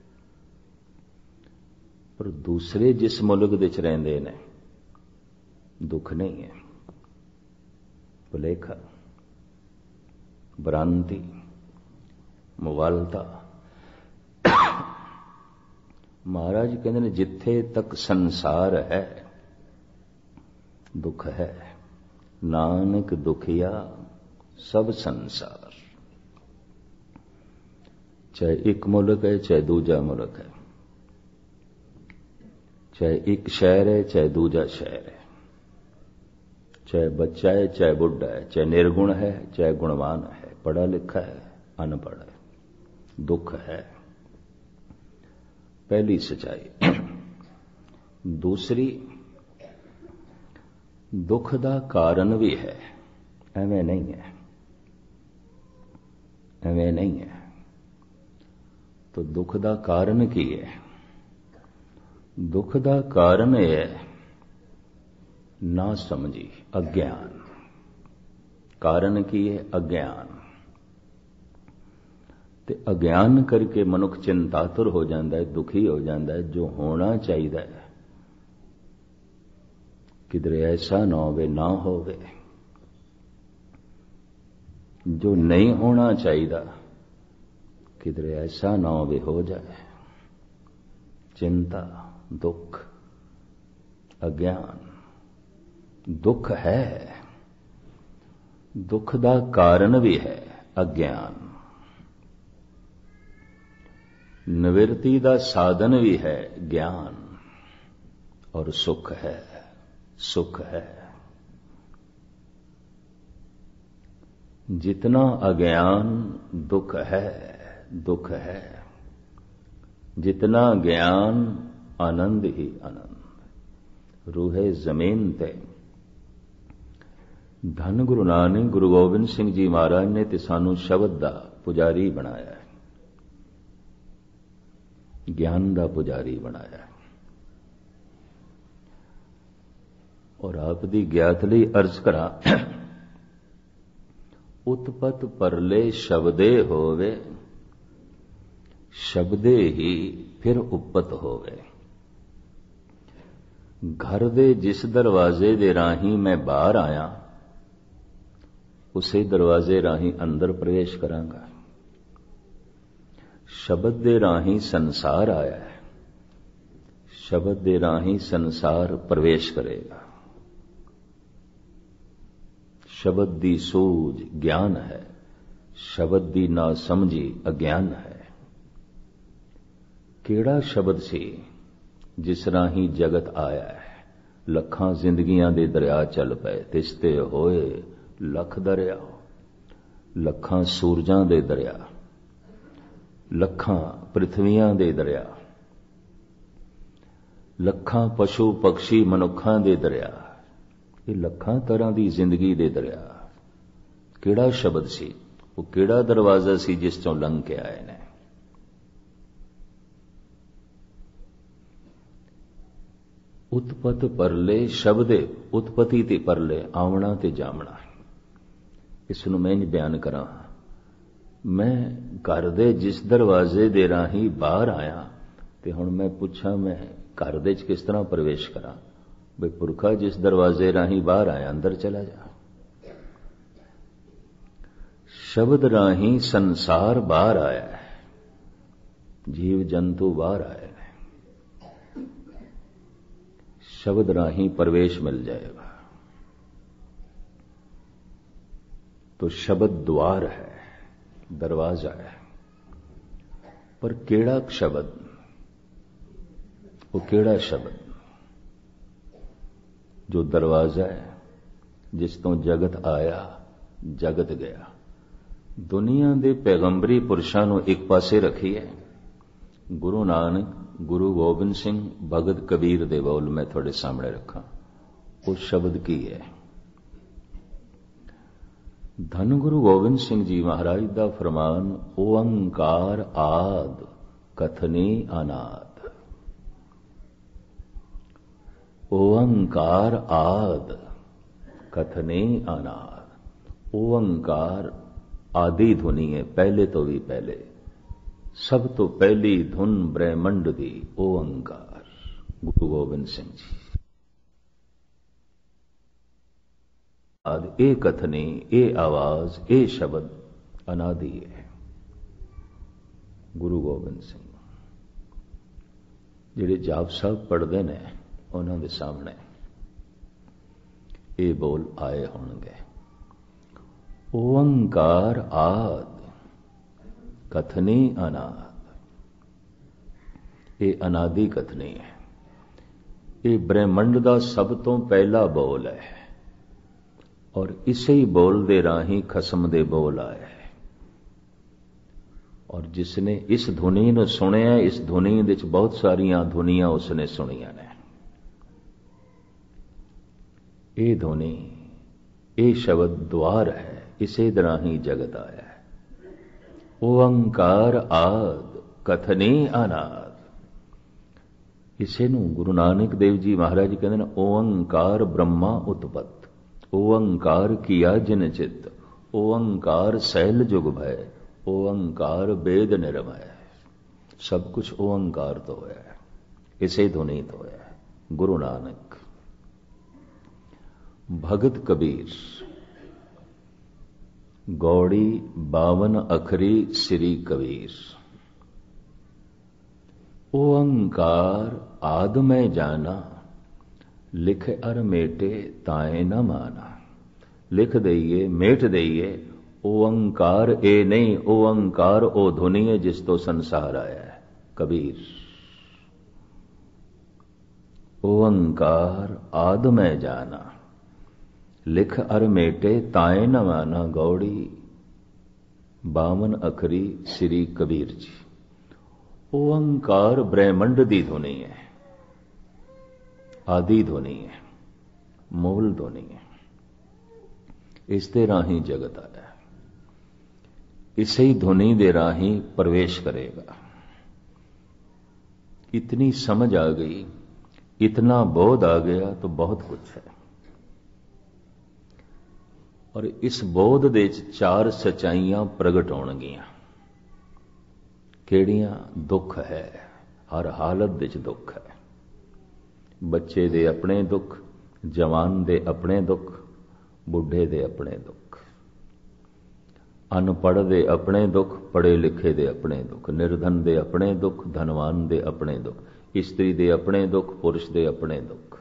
पर दूसरे जिस मुल्क दे च रहिंदे ने दुख नहीं है। भुलेखा, भ्रांति, मुवालता। महाराज कहते ने जिथे तक संसार है दुख है, नानक दुखिया सब संसार। चाहे एक मुल्क है, चाहे दूजा मुल्क है, चाहे एक शहर है, चाहे दूजा शहर है, चाहे बच्चा है, चाहे बुढ़ा है, चाहे निर्गुण है, चाहे गुणवान है, पढ़ा लिखा है, अनपढ़ है, दुख है। पहली सच्चाई। दूसरी, दुख दा कारण भी है, एवें नहीं है, एवें नहीं है। तो दुख दा कारण की है? दुख दा कारण है ना समझी, अज्ञान। कारण की है? अज्ञान। ते अज्ञान करके मनुख चिंतातुर हो जाता है, दुखी हो जाता है। जो होना चाहिए किधरे ऐसा ना होवे, ना होवे। जो नहीं होना चाहिए किधरे ऐसा ना होवे, हो जाए। चिंता, दुख, अज्ञान। दुख है, दुख दा कारण भी है अज्ञान। निवृत्ति दा साधन भी है ज्ञान। और सुख है, सुख है। जितना अज्ञान दुख है, दुख है। जितना ज्ञान आनंद ही आनंद। रूहे जमीन ते धन गुरु नानक गुरु गोबिंद सिंह जी महाराज ने ते सानू शब्द दा पुजारी बनाया है, ज्ञान दा पुजारी बनाया है। और आप दी ज्ञात लई अर्ज करा, उत्पत परले शब्दे होवे, शब्दे ही फिर उपत होवे। घर दे जिस दरवाजे दे राही मैं बाहर आया, उसे दरवाजे राही अंदर प्रवेश करांगा। शब्द दे राही संसार आया है, शब्द दे राही संसार प्रवेश करेगा। शब्द दी सूझ ज्ञान है, शब्द दी ना समझी अज्ञान है। केड़ा शब्द सी जिस राही जगत आया है। लखां जिंदगियां दे दरिया चल पे, तिसते होए लख दरिया। लखां सूरजां दे दरिया, लखां पृथ्वियां दे दरिया, लखां पशु पक्षी मनुखां दे दरिया। ये लखां तरह की जिंदगी दे दरिया। केड़ा शब्द सी, वो केड़ा दरवाजा सी जिस चों लंघ के आए ने। उत्पत परले शब्दे, उत्पत्ति ते परले, आवना ते जामना। इसनू मैं बयान करा। मैं घर दे जिस दरवाजे दे राही बाहर आया, ते हुण मैं पुछां मैं घर दे च किस तरह प्रवेश करा। बे पुरखा जिस दरवाजे राही बाहर आया अंदर चला जा। शब्द राही संसार बाहर आया है, जीव जंतु बाहर आए हैं, शब्द राही प्रवेश मिल जाएगा। तो शब्द द्वार है, दरवाजा है, पर केड़ा शब्द, वो केड़ा शब्द जो दरवाजा है, जिस तो जगत आया जगत गया। दुनिया दे पैगंबरी पुरुषां नूं एक पासे रखिए, गुरु नानक, गुरु गोबिंद सिंह, भगत कबीर दे बोल मैं थोड़े सामने रखा। वो शब्द की है। धन गुरु गोबिंद सिंह जी महाराज दा फरमान, ओंकार आद कथनी अनाद। ओंकार आद कथनी अनाद। ओंकार आदि धुनी है, पहले तो भी पहले, सब तो पहली धुन ब्रह्मंड दी ओंकार। गुरु गोबिंद सिंह जी आद ए कथनी, ए आवाज, ए शब्द अनादि है। गुरु गोबिंद सिंह जिहड़े जाप साहब पढ़ते ने उन्होंने सामने ये बोल आए होंगे, ओंकार आद कथनी अनाद। ये अनादि कथनी है, ये ब्रह्मंड का सब तो पहला बोल है और इसे ही बोल दे राही खसम दे बोल आए है। और जिसने इस धुनी ਨੂੰ सुनिया, इस धुनी विच बहुत सारिया धुनियां उसने सुनिया ने। ये धुनी, ये शब्द द्वार है, इसे तरह ही जगत आया है। ओंकार आद कथनी अनाद। इसे नू गुरु नानक देव जी महाराज कहते हैं, ओंकार ब्रह्मा उत्पत्त, ओंकार किया जिन चित, ओंकार सैल जुग भय, ओंकार वेद निरमय। सब कुछ ओंकार तो है, इसे ध्वनि तो है। गुरु नानक, भगत कबीर, गौड़ी बावन अखरी श्री कबीर। ओंकार आद में जाना, लिख अर मेटे ताए न माना। लिख दईए मेट दईए, ओंकार ए नहीं, ओंकार ओ धुनी है जिस तो संसार आया है। कबीर ओंकार आद में जाना, लिख अर मेटे ताए न माना। गौड़ी बावन अखरी श्री कबीर जी। ओंकार ब्रह्मंड दी ध्वनि है, आदि ध्वनि है, मूल ध्वनि है। इस दे राही जगत आया, इसे ही ध्वनि दे राही प्रवेश करेगा। इतनी समझ आ गई, इतना बोध आ गया तो बहुत कुछ है। और इस बोध दे चार सच्चाइयां प्रगट होणगियां। केड़ियां? दुख है, हर हालत विच दुख है। बच्चे दे अपने दुख, जवान दे अपने दुख, बुढ़े दे अपने दुख, अनपढ़ दे अपने दुख, पढ़े लिखे दे अपने दुख, निर्धन दे अपने दुख, धनवान दे अपने दुख, स्त्री दे अपने दुख, पुरुष दे अपने दुख,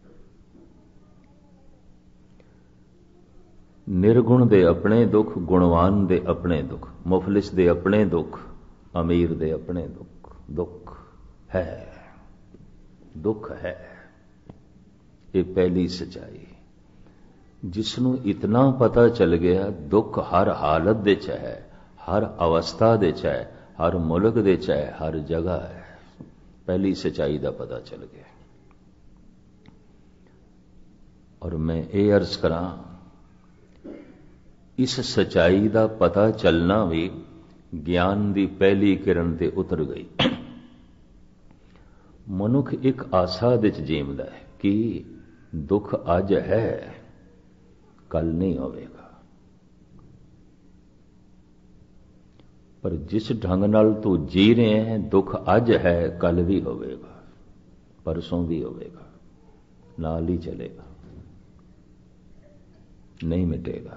निर्गुण दे अपने दुख, गुणवान दे अपने दुख, मुफलिस दे अपने दुख, अमीर दे अपने दुख। दुख है, दुख है। ये पहली सच्चाई जिसनों इतना पता चल गया, दुख हर हालत दे च है, हर अवस्था दे च है, हर मुल्क दे च है, हर जगह है। पहली सच्चाई का पता चल गया। और मैं ये अर्ज करा, इस सच्चाई का पता चलना भी ज्ञान की पहली किरण ते उतर गई। मनुख एक आशा विच जीवदा है कि दुख अज है, कल नहीं होवेगा। पर जिस ढंग नाल तू जी रहे हैं, दुख अज है, कल भी होवेगा, परसों भी होवेगा, नाल ही चलेगा, नहीं मिटेगा।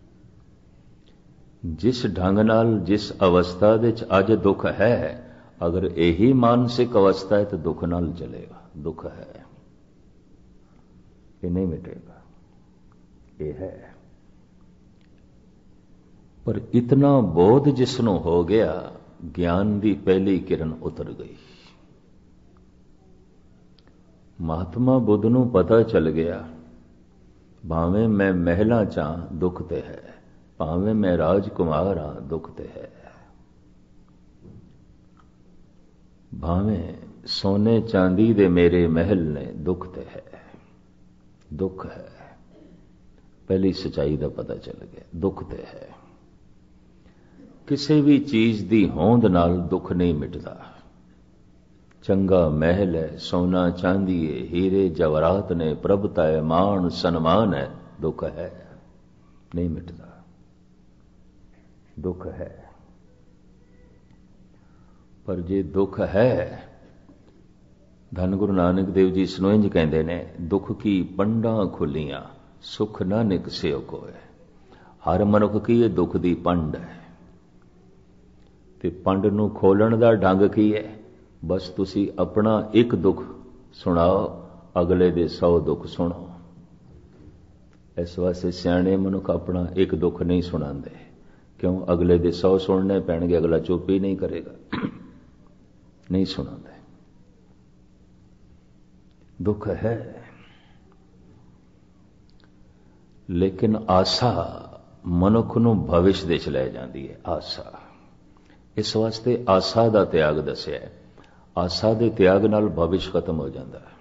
जिस ढंग नाल जिस अवस्था दे च अज दुख है, अगर यही मानसिक अवस्था है तो दुख नाल चलेगा। दुख है, ये नहीं मिटेगा, ये है। पर इतना बोध जिसनों हो गया, ज्ञान की पहली किरण उतर गई। महात्मा बुद्ध नूं पता चल गया, भावें मैं महलां चा दुख ते है, भावें मैं राजकुमार हाँ दुख ते है, भावें सोने चांदी दे मेरे महल ने दुख ते है, दुख है। पहली सच्चाई का पता चल गया, दुख ते है। किसी भी चीज की होंद नाल दुख नहीं मिटता। चंगा महल है, सोना चांदी है, हीरे जवाहरात ने, प्रभुता है, मान सन्मान है, दुख है, नहीं मिटता, दुख है। पर जे दुख है, धन गुरु नानक देव जी इसनों इंज कहते ने, दुख की पंडा खुलियां सुख ना निकसियो कोय। हर मनुख की ये दुख की पंड है, ते पंड नूं खोलण दा ढंग की है? बस तुसी अपना एक दुख सुनाओ, अगले दे सौ दुख सुनो। इस वास्ते सियाणे मनुख अपना एक दुख नहीं सुनाते। क्यों? अगले दे सौ सुनने पैणगे, अगला चुप ही नहीं करेगा, नहीं सुनाते। दुख है, लेकिन आशा मनुख नूं भविष्य दे च लै जांदी है। आशा, इस वास्ते आशा दा त्याग दस्या है। आशा दे त्याग नाल भविष्य खत्म हो जाता है।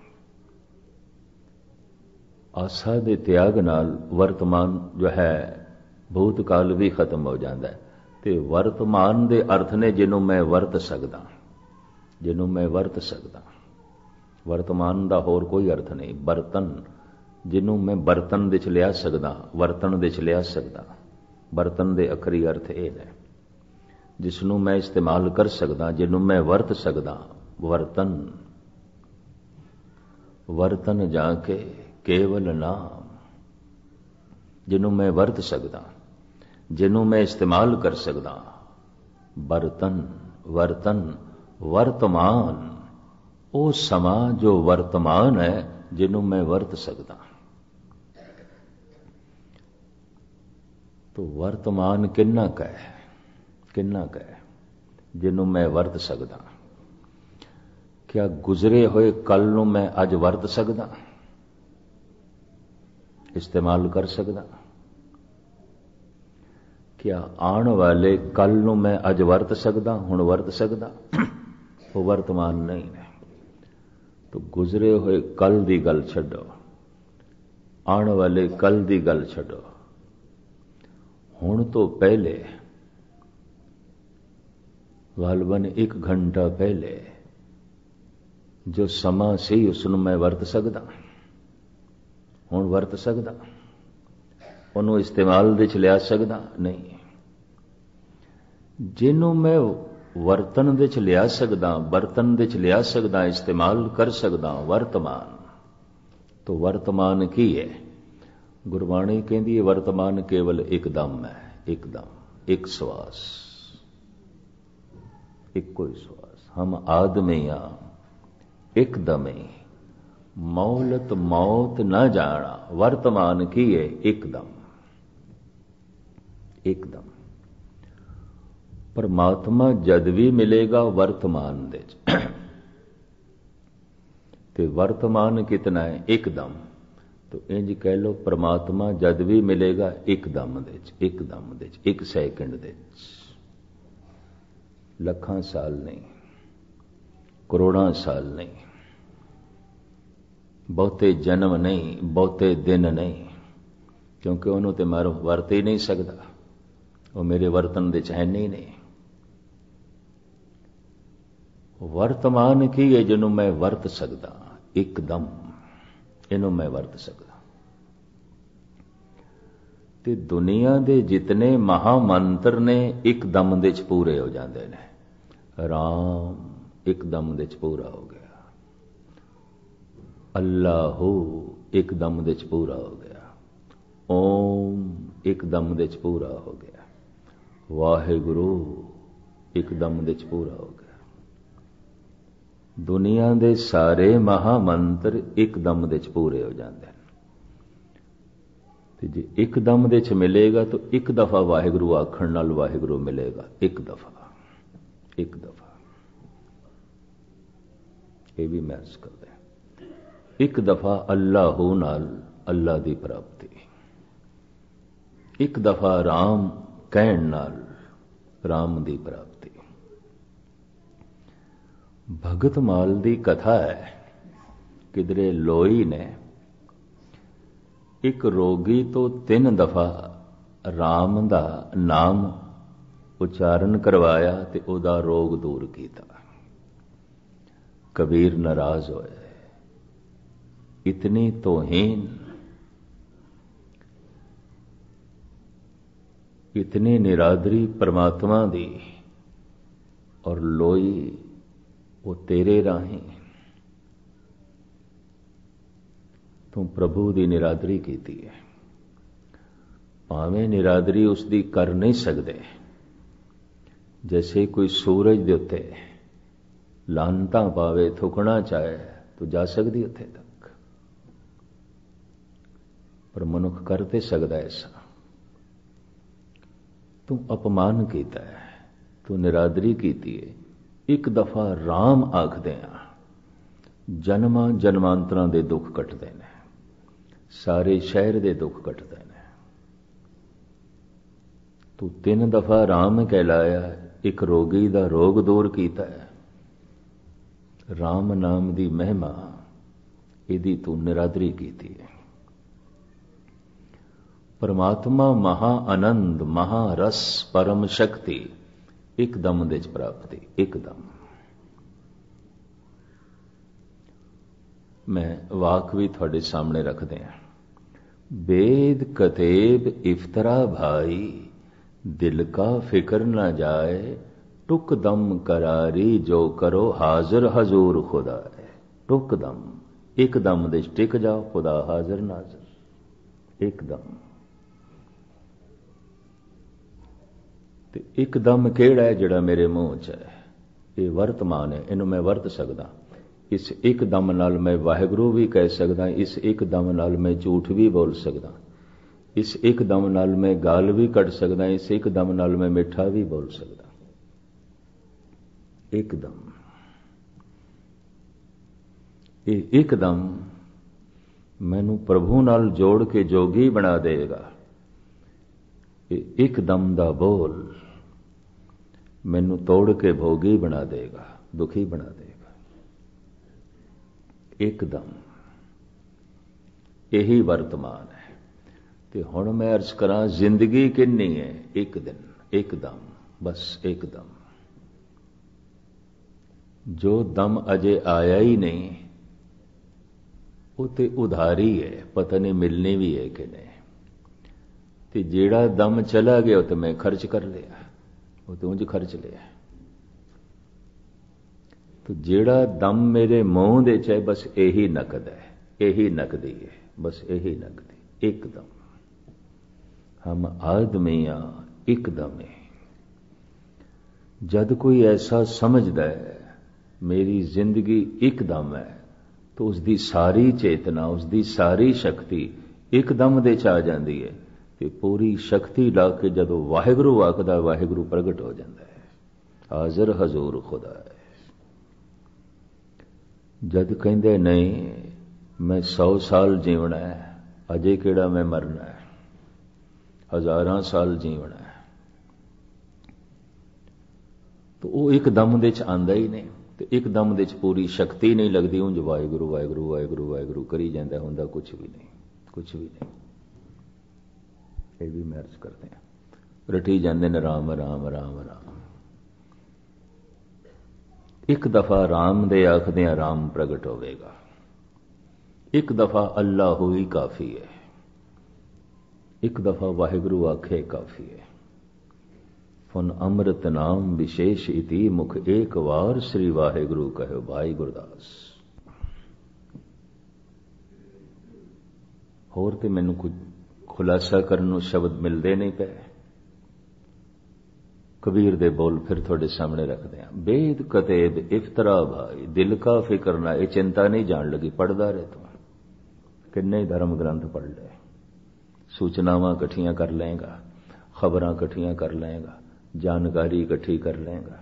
आशा दे त्याग नाल वर्तमान जो है भूतकाल भी खत्म हो जाता है। ते वर्तमान दे अर्थ ने जिन्हों मैं वरत सकदा, जिन्हों मैं वरत सकदा। वर्तमान दा होर कोई अर्थ नहीं। बर्तन, जिन्हों मैं बर्तन दे च लिया सकदा, वर्तन दे च लिया सकदा। बर्तन दे अखरी अर्थ ये है, जिसनों मैं इस्तेमाल कर सकदा, जिन्हों मैं वरत सकदा। वर्तन, वर्तन जाके केवल नाम, जिन्हों मैं वरत सकदा, जिन्हों मैं इस्तेमाल कर सकदा। बर्तन, वर्तन, वर्तमान, वो समा जो वर्तमान है, जिन्हों मैं वरत सकदा। तो वर्तमान किन्ना का है, किन्ना का है, जिन्हों मैं वरत सकदा। क्या गुजरे हुए कल नूं मैं अज वरत सकदा, इस्तेमाल कर सकदा? क्या आने वाले कल नूं मैं अज वरत सकदा, हुण वरत सकदा? वो वर्तमान नहीं है। तो गुजरे हुए कल की गल छड्डो, आने वाले कल की गल छड्डो। हुण तो पहले, गालबन एक घंटा पहले जो समा सी उसनूं मैं वरत सकदा, हुण वरत सकदा? उन्होंने इस्तेमाल दे च लिया सकदा? नहीं। जिन्हों मैं वर्तन दे च लिया सकदा, बर्तन दे च लिया सकदा, इस्तेमाल कर सकदा, वर्तमान। तो वर्तमान की है? गुरबाणी कहती है वर्तमान केवल एक दम है, एक दम, एक श्वास, एक कोई श्वास। हम आदमी आ एकदम ही, मौलत मौत न जाना। वर्तमान की है एकदम, एकदम। परमात्मा जद भी मिलेगा वर्तमान दे ते वर्तमान कितना है? एकदम। तो इंज कह लो परमात्मा जद भी मिलेगा एकदम दे, एकदम दे, एक सैकंड दे, लखां साल नहीं, करोड़ां साल नहीं, बहुते जन्म नहीं, बहुते दिन नहीं, क्योंकि उन्होंने तो मैं वरत ही नहीं सकता, वो मेरे वर्तन दे चैन ही नहीं। वर्तमान की है जिन्हों मैं वरत सकदा, एकदम इन्हों मैं वरत सकदा। ते दुनिया दे जितने महामंत्र ने एकदम दे च पूरे हो जाते हैं। राम एकदम दे च पूरा हो गया, अल्लाहू एकदम दे च पूरा हो गया, ओम एकदम दे च पूरा हो गया, वाहिगुरु एकदम दे च पूरा हो गया। दुनिया दे सारे महामंत्र एकदम दे च पूरे हो जाते हैं। तो जे एकदम दे च मिलेगा तो एक दफा वाहिगुरु आखण नाल वाहिगुरु मिलेगा। एक दफा एक दफा ये भी मैं अर्ज करदा एक दफा अल्लाहू नाल अल्लाह दी प्राप्ति, एक दफा राम कहण नाल राम दी प्राप्ति। भगत माल दी कथा है, किधरे लोई ने एक रोगी तो तीन दफा राम दा नाम उच्चारण करवाया ते उदा रोग दूर किया। कबीर नाराज होए, इतनी तोहीन, इतनी निरादरी परमात्मा दी, और लोई वो तेरे राही तू प्रभु दी निरादरी कीती है। भावें निरादरी उसदी कर नहीं सकते, जैसे कोई सूरज दे उत्ते लानता पावे, थुकना चाहे तो जा सकती उत्थे तक, पर मनुख कर ते सकदा ऐसा। तू अपमान कीता है, तू निरादरी कीती है। एक दफा राम आखदे आ जन्मां जन्मांतरां दे दुख कटदे ने, सारे शहर दे दुख कटदे ने। तू तीन दफा राम कहलाया, एक रोगी दा रोग दूर कीता है। राम नाम दी महिमा इहदी तू निरादरी कीती है। परमात्मा महा आनंद, महारस, परम शक्ति एकदम दे च प्राप्ति, एकदम। मैं वाक भी थोड़े सामने रख दें। वेद कतेब इफ्तरा भाई, दिल का फिक्र न जाए, टुक दम करारी जो करो हाजिर हजूर खुदा है। टुक दम, एकदम दे टिक जाओ, खुदा हाजिर नाजिर, एकदम। ते एकदम केड़ा है जिहड़ा मेरे मुंह च है, ये वर्तमान है, इनू मैं वरत सकदा। इस एकदम नाल मैं वाहिगुरु भी कह सकदा, इस एकदम नाल मैं झूठ भी बोल सकदा, इस एकदम नाल मैं गाल भी कढ़ सकदा, इस एकदम नाल मैं मिठा भी बोल सकदा। एकदम, ये एकदम मैनू प्रभु नाल जोड़ के जोगी बना देगा। ये एकदम दा बोल मैनू तोड़ के भोगी बना देगा, दुखी बना देगा। एकदम यही वर्तमान है। ते हुण मैं अर्ज करा, जिंदगी किन्नी है? एक दिन, एकदम, बस एकदम। जो दम अजे आया ही नहीं, वो ते उधारी है, पता नहीं मिलनी भी है कि नहीं। ते जेड़ा दम चला गया तो मैं खर्च कर लिया, वो तो उंज खर्च लिया। तो जेड़ा दम मेरे मुंह दे च है, बस यही नकद है, यही नकदी है, बस यही नकदी। एकदम हम आदमियां एकदम है। जद कोई ऐसा समझदा है मेरी जिंदगी एकदम है, तो उसकी सारी चेतना, उसकी सारी शक्ति एकदम दे च आ जाती है। कि पूरी शक्ति ला के जदों वाहिगुरु आखदा, वाहिगुरु प्रगट हो जाता है, हाजिर हजूर खुदा है। जद कहंदे नहीं मैं सौ साल जीवना है, अजे केड़ा मैं मरना है, हजारां साल जीवना है, तो वो एक दम दे च आंदा ही नहीं। तो एक दम दे च पूरी शक्ति नहीं लगती, उंज वाहिगुरु वाहिगुरु वाहिगुरु वाहिगुरु करी जाता, हुंदा कुछ भी नहीं, कुछ भी नहीं। ये भी मैं अर्ज करते हैं, रटी जाते ने राम राम राम राम। एक दफा राम दे आखदियां राम प्रगट होवेगा, एक दफा अल्लाह हुई काफी है, एक दफा वाहिगुरु आखे काफी है। फुन अमृत नाम विशेष इति मुख एक वार श्री वाहिगुरु कहो भाई गुरदास। होर तो मैनू कुछ खुलासा करने को शब्द मिलते नहीं पे। कबीर दे बोल फिर थोड़े सामने रखते हैं। बेद कतेब इफ्तरा भाई दिल का फिक्र ना, ये चिंता नहीं जान लगी, पढ़दा रहे तू। किन्ने धर्म ग्रंथ पढ़ ले, सूचनावां इकट्ठियां कर लेगा, खबरां इकट्ठियां कर लेगा, जानकारी इकट्ठी कर लेगा,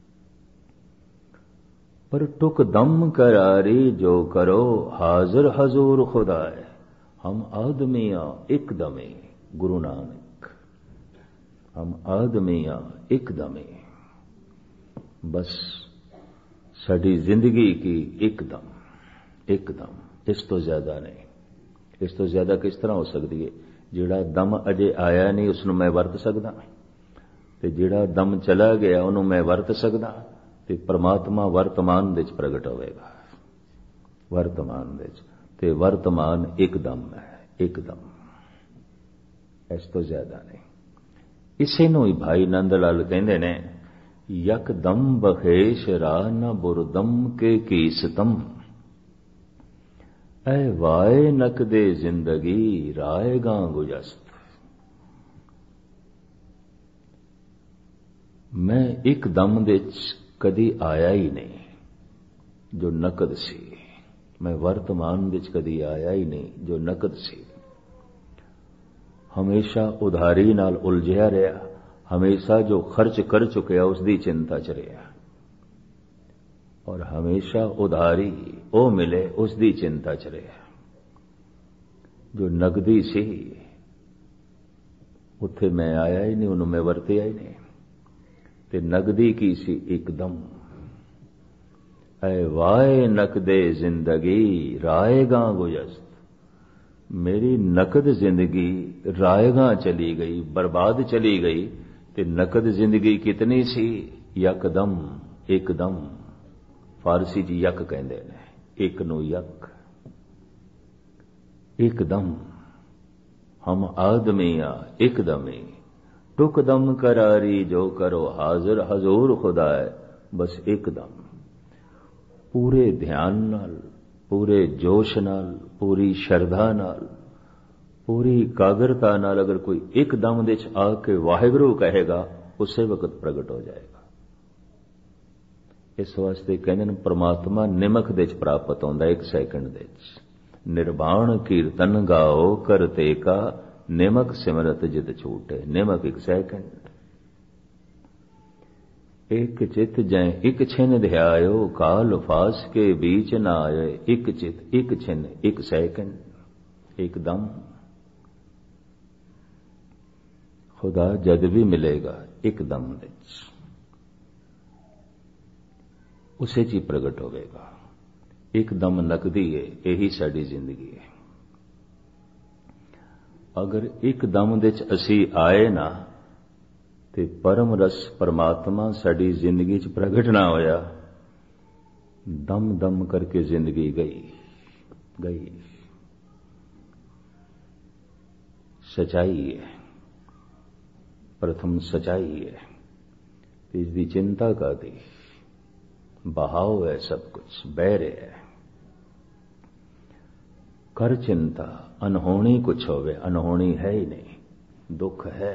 पर टुक दम करारी जो करो हाजिर हजूर खुदाए। हम आदमियां एकदमे, गुरु नानक, हम आदमियां एकदमे, बस साडी जिंदगी की एकदम एकदम, इस तो ज्यादा नहीं। इस तो ज्यादा किस तरह हो सकती है? जिहड़ा दम अजे आया नहीं उसनूं मैं वरत सकदा, ते जिहड़ा दम चला गया उन्हों मैं वरत सकदा, ते परमात्मा वर्तमान दे च प्रगट होवेगा। वर्तमान दे च, ते वर्तमान एकदम है, एकदम, इस तो ज्यादा नहीं। इसे नूं ही भाई नंद लाल कहंदे ने, यकदम बखेश राह न बुरदम के कीसतम, ऐ वाए नकदे जिंदगी रायगा गुजस्त। मैं एक दम दे कदी आया ही नहीं जो नकद सी, मैं वर्तमान दे कदी आया ही नहीं जो नकद सी। हमेशा उधारी नाल उलझिया रहा, हमेशा जो खर्च कर चुकिया उसकी चिंता च रहा, और हमेशा उधारी ओ मिले उसकी चिंता च रहा। जो नगदी सी उत्थे मैं आया ही नहीं, उन्होंने मैं वरतिया ही नहीं। ते नगदी की सी एकदम, ऐ वाए नकदे जिंदगी रायगा गुजस्त। मेरी नकद जिंदगी रायगा चली गई, बर्बाद चली गई। ते नकद जिंदगी कितनी सी? यकदम, एकदम। फारसी जी यक कहते हैं, एक नू यक, एकदम। हम आदमिया एकदमे, टुकदम करारी जो करो हाजिर हजूर खुदाए। बस एकदम, पूरे ध्यान नाल, पूरे जोश नाल, पूरी श्रद्धा नाल, पूरी एकाग्रता नाल अगर कोई एकदम दे च आके वाहिगुरू कहेगा, उसे वक्त प्रगट हो जाएगा। इस वास्ते कहते परमात्मा निमक दे च प्राप्त होंदा, एक सैकंड दे च। निर्वाण कीर्तन गाओ करते का, निमक सिमरत जित छूटे। निमक एक सैकंड। एक चित जय एक छिन ध्यायो, काल फास के बीच न आए। एक चित एक छिन एक सैकंड, एकदम। खुदा जद भी मिलेगा एकदम दे च, उसे जी प्रगट होवेगा। एकदम नकदी है, यही साडी जिंदगी है। अगर एकदम दे च असी आए ना, ते परम रस परमात्मा साडी जिंदगी च प्रगट ना होया, दम दम करके जिंदगी गई गई। सच्चाई है, प्रथम सच्चाई है, इसकी चिंता का दी। बहाव है, सब कुछ बह रहा है। कर चिंता, अनहोनी कुछ होवे, अनहोनी है ही नहीं। दुख है,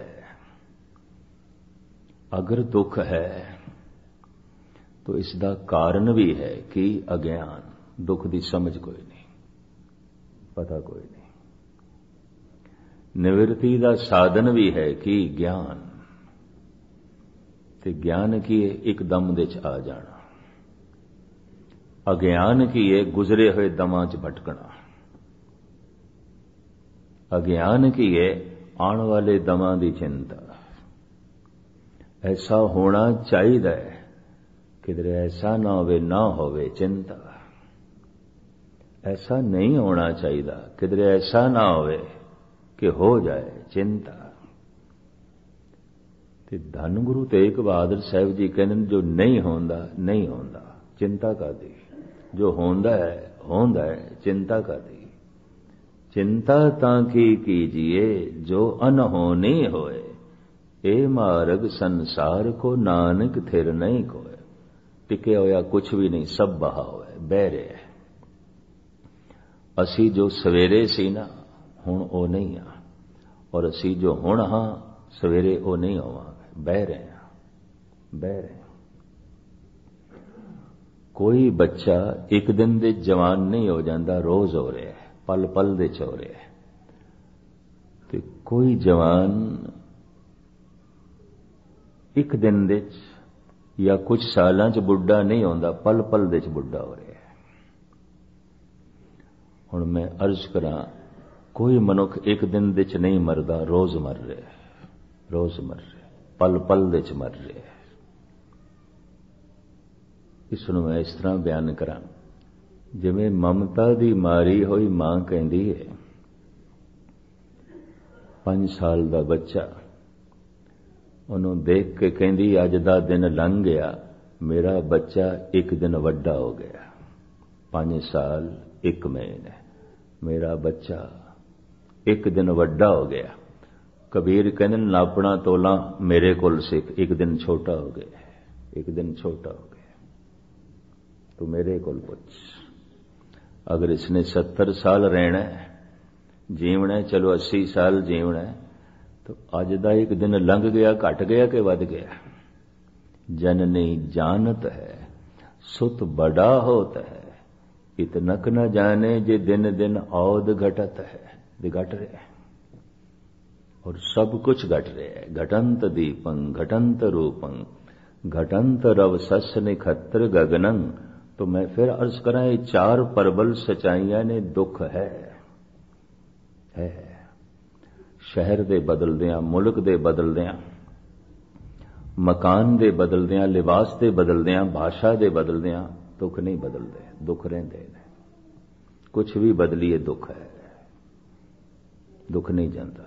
अगर दुख है तो इसका कारण भी है कि अज्ञान। दुख की समझ कोई नहीं, पता कोई नहीं। निवृत्ति का साधन भी है कि ज्ञान। ते ज्ञान की एकदम दे च आ जाना, अज्ञान की है गुजरे हुए दमां च भटकना। अज्ञान की है आने वाले दमां की चिंता। ऐसा होना चाहिए, किधरे ऐसा ना होवे ना होवे चिंता। ऐसा नहीं होना चाहिए, किधरे ऐसा ना होवे कि हो जाए चिंता। ते धन गुरु तेग बहादुर साहब जी कहते जो नहीं होंदा नहीं होंदा, चिंता का दी। जो होंदा है होंदा है, चिंता का दी। चिंता ताकि कीजिए जो अनहोनी होए, ए मार्ग संसार को नानक थिर नहीं कोय। टिके होया कुछ भी नहीं, सब बहा होया, बह रहा है। असी जो सवेरे सी ना, हुण ਉਹ नहीं आ और असी जो हुण हाँ सवेरे ਉਹ नहीं होवांगे। बह रहे हैं बह रहे हैं। कोई बच्चा एक दिन दे जवान नहीं हो जाता, रोज हो रहा है, पल पल दे च हो रहा है। ते कोई जवान एक दिन दे या कुछ सालां च बुढ़ा नहीं होंदा, पल पल दे च बुढ़ा हो रहा है। हुण मैं अर्ज करा, कोई मनुख एक दिन दे च नहीं मरदा, रोज मर रहा है, रोज मर रहा है, पल पल दे च मर रहा है। इसनूं मैं इस तरह बयान करा, जिवें ममता दी मारी होई मां कहंदी है, पांच साल दा बच्चा ਉਹਨੂੰ देख के कहती अज दा दिन लंघ गया, मेरा बच्चा एक दिन वड्डा हो गया। पांच साल एक महीने, मेरा बच्चा एक दिन वड्डा हो गया। कबीर कहते नापना तोला मेरे कोल सिख, एक दिन छोटा हो गया, एक दिन छोटा हो गया। तू मेरे कोल पूछ, अगर इसने सत्तर साल रहना है, जीवना है, चलो अस्सी साल जीवना है, तो अज दा एक दिन लंघ गया, घट गया कि वध गया। जननी जानत है सुत बड़ा होता है, इतनक न जाने जे दिन दिन औद घटत है। दे घट रहे हैं और सब कुछ घट रहे है। घटंत दीपं घटंत रूपं घटंत रव सस निखत्र गगनं। तो मैं फिर अर्ज करा, ये चार प्रबल सच्चाइयां ने दुख है है शहर दे बदलदियां, मुल्क दे बदलदियां, मकान दे बदलदियां, लिबास दे बदलदियां, भाषा दे बदलदियां, दुख नहीं बदलते, दुख रहंदे ने। कुछ भी बदलिए दुख है, दुख नहीं जाता।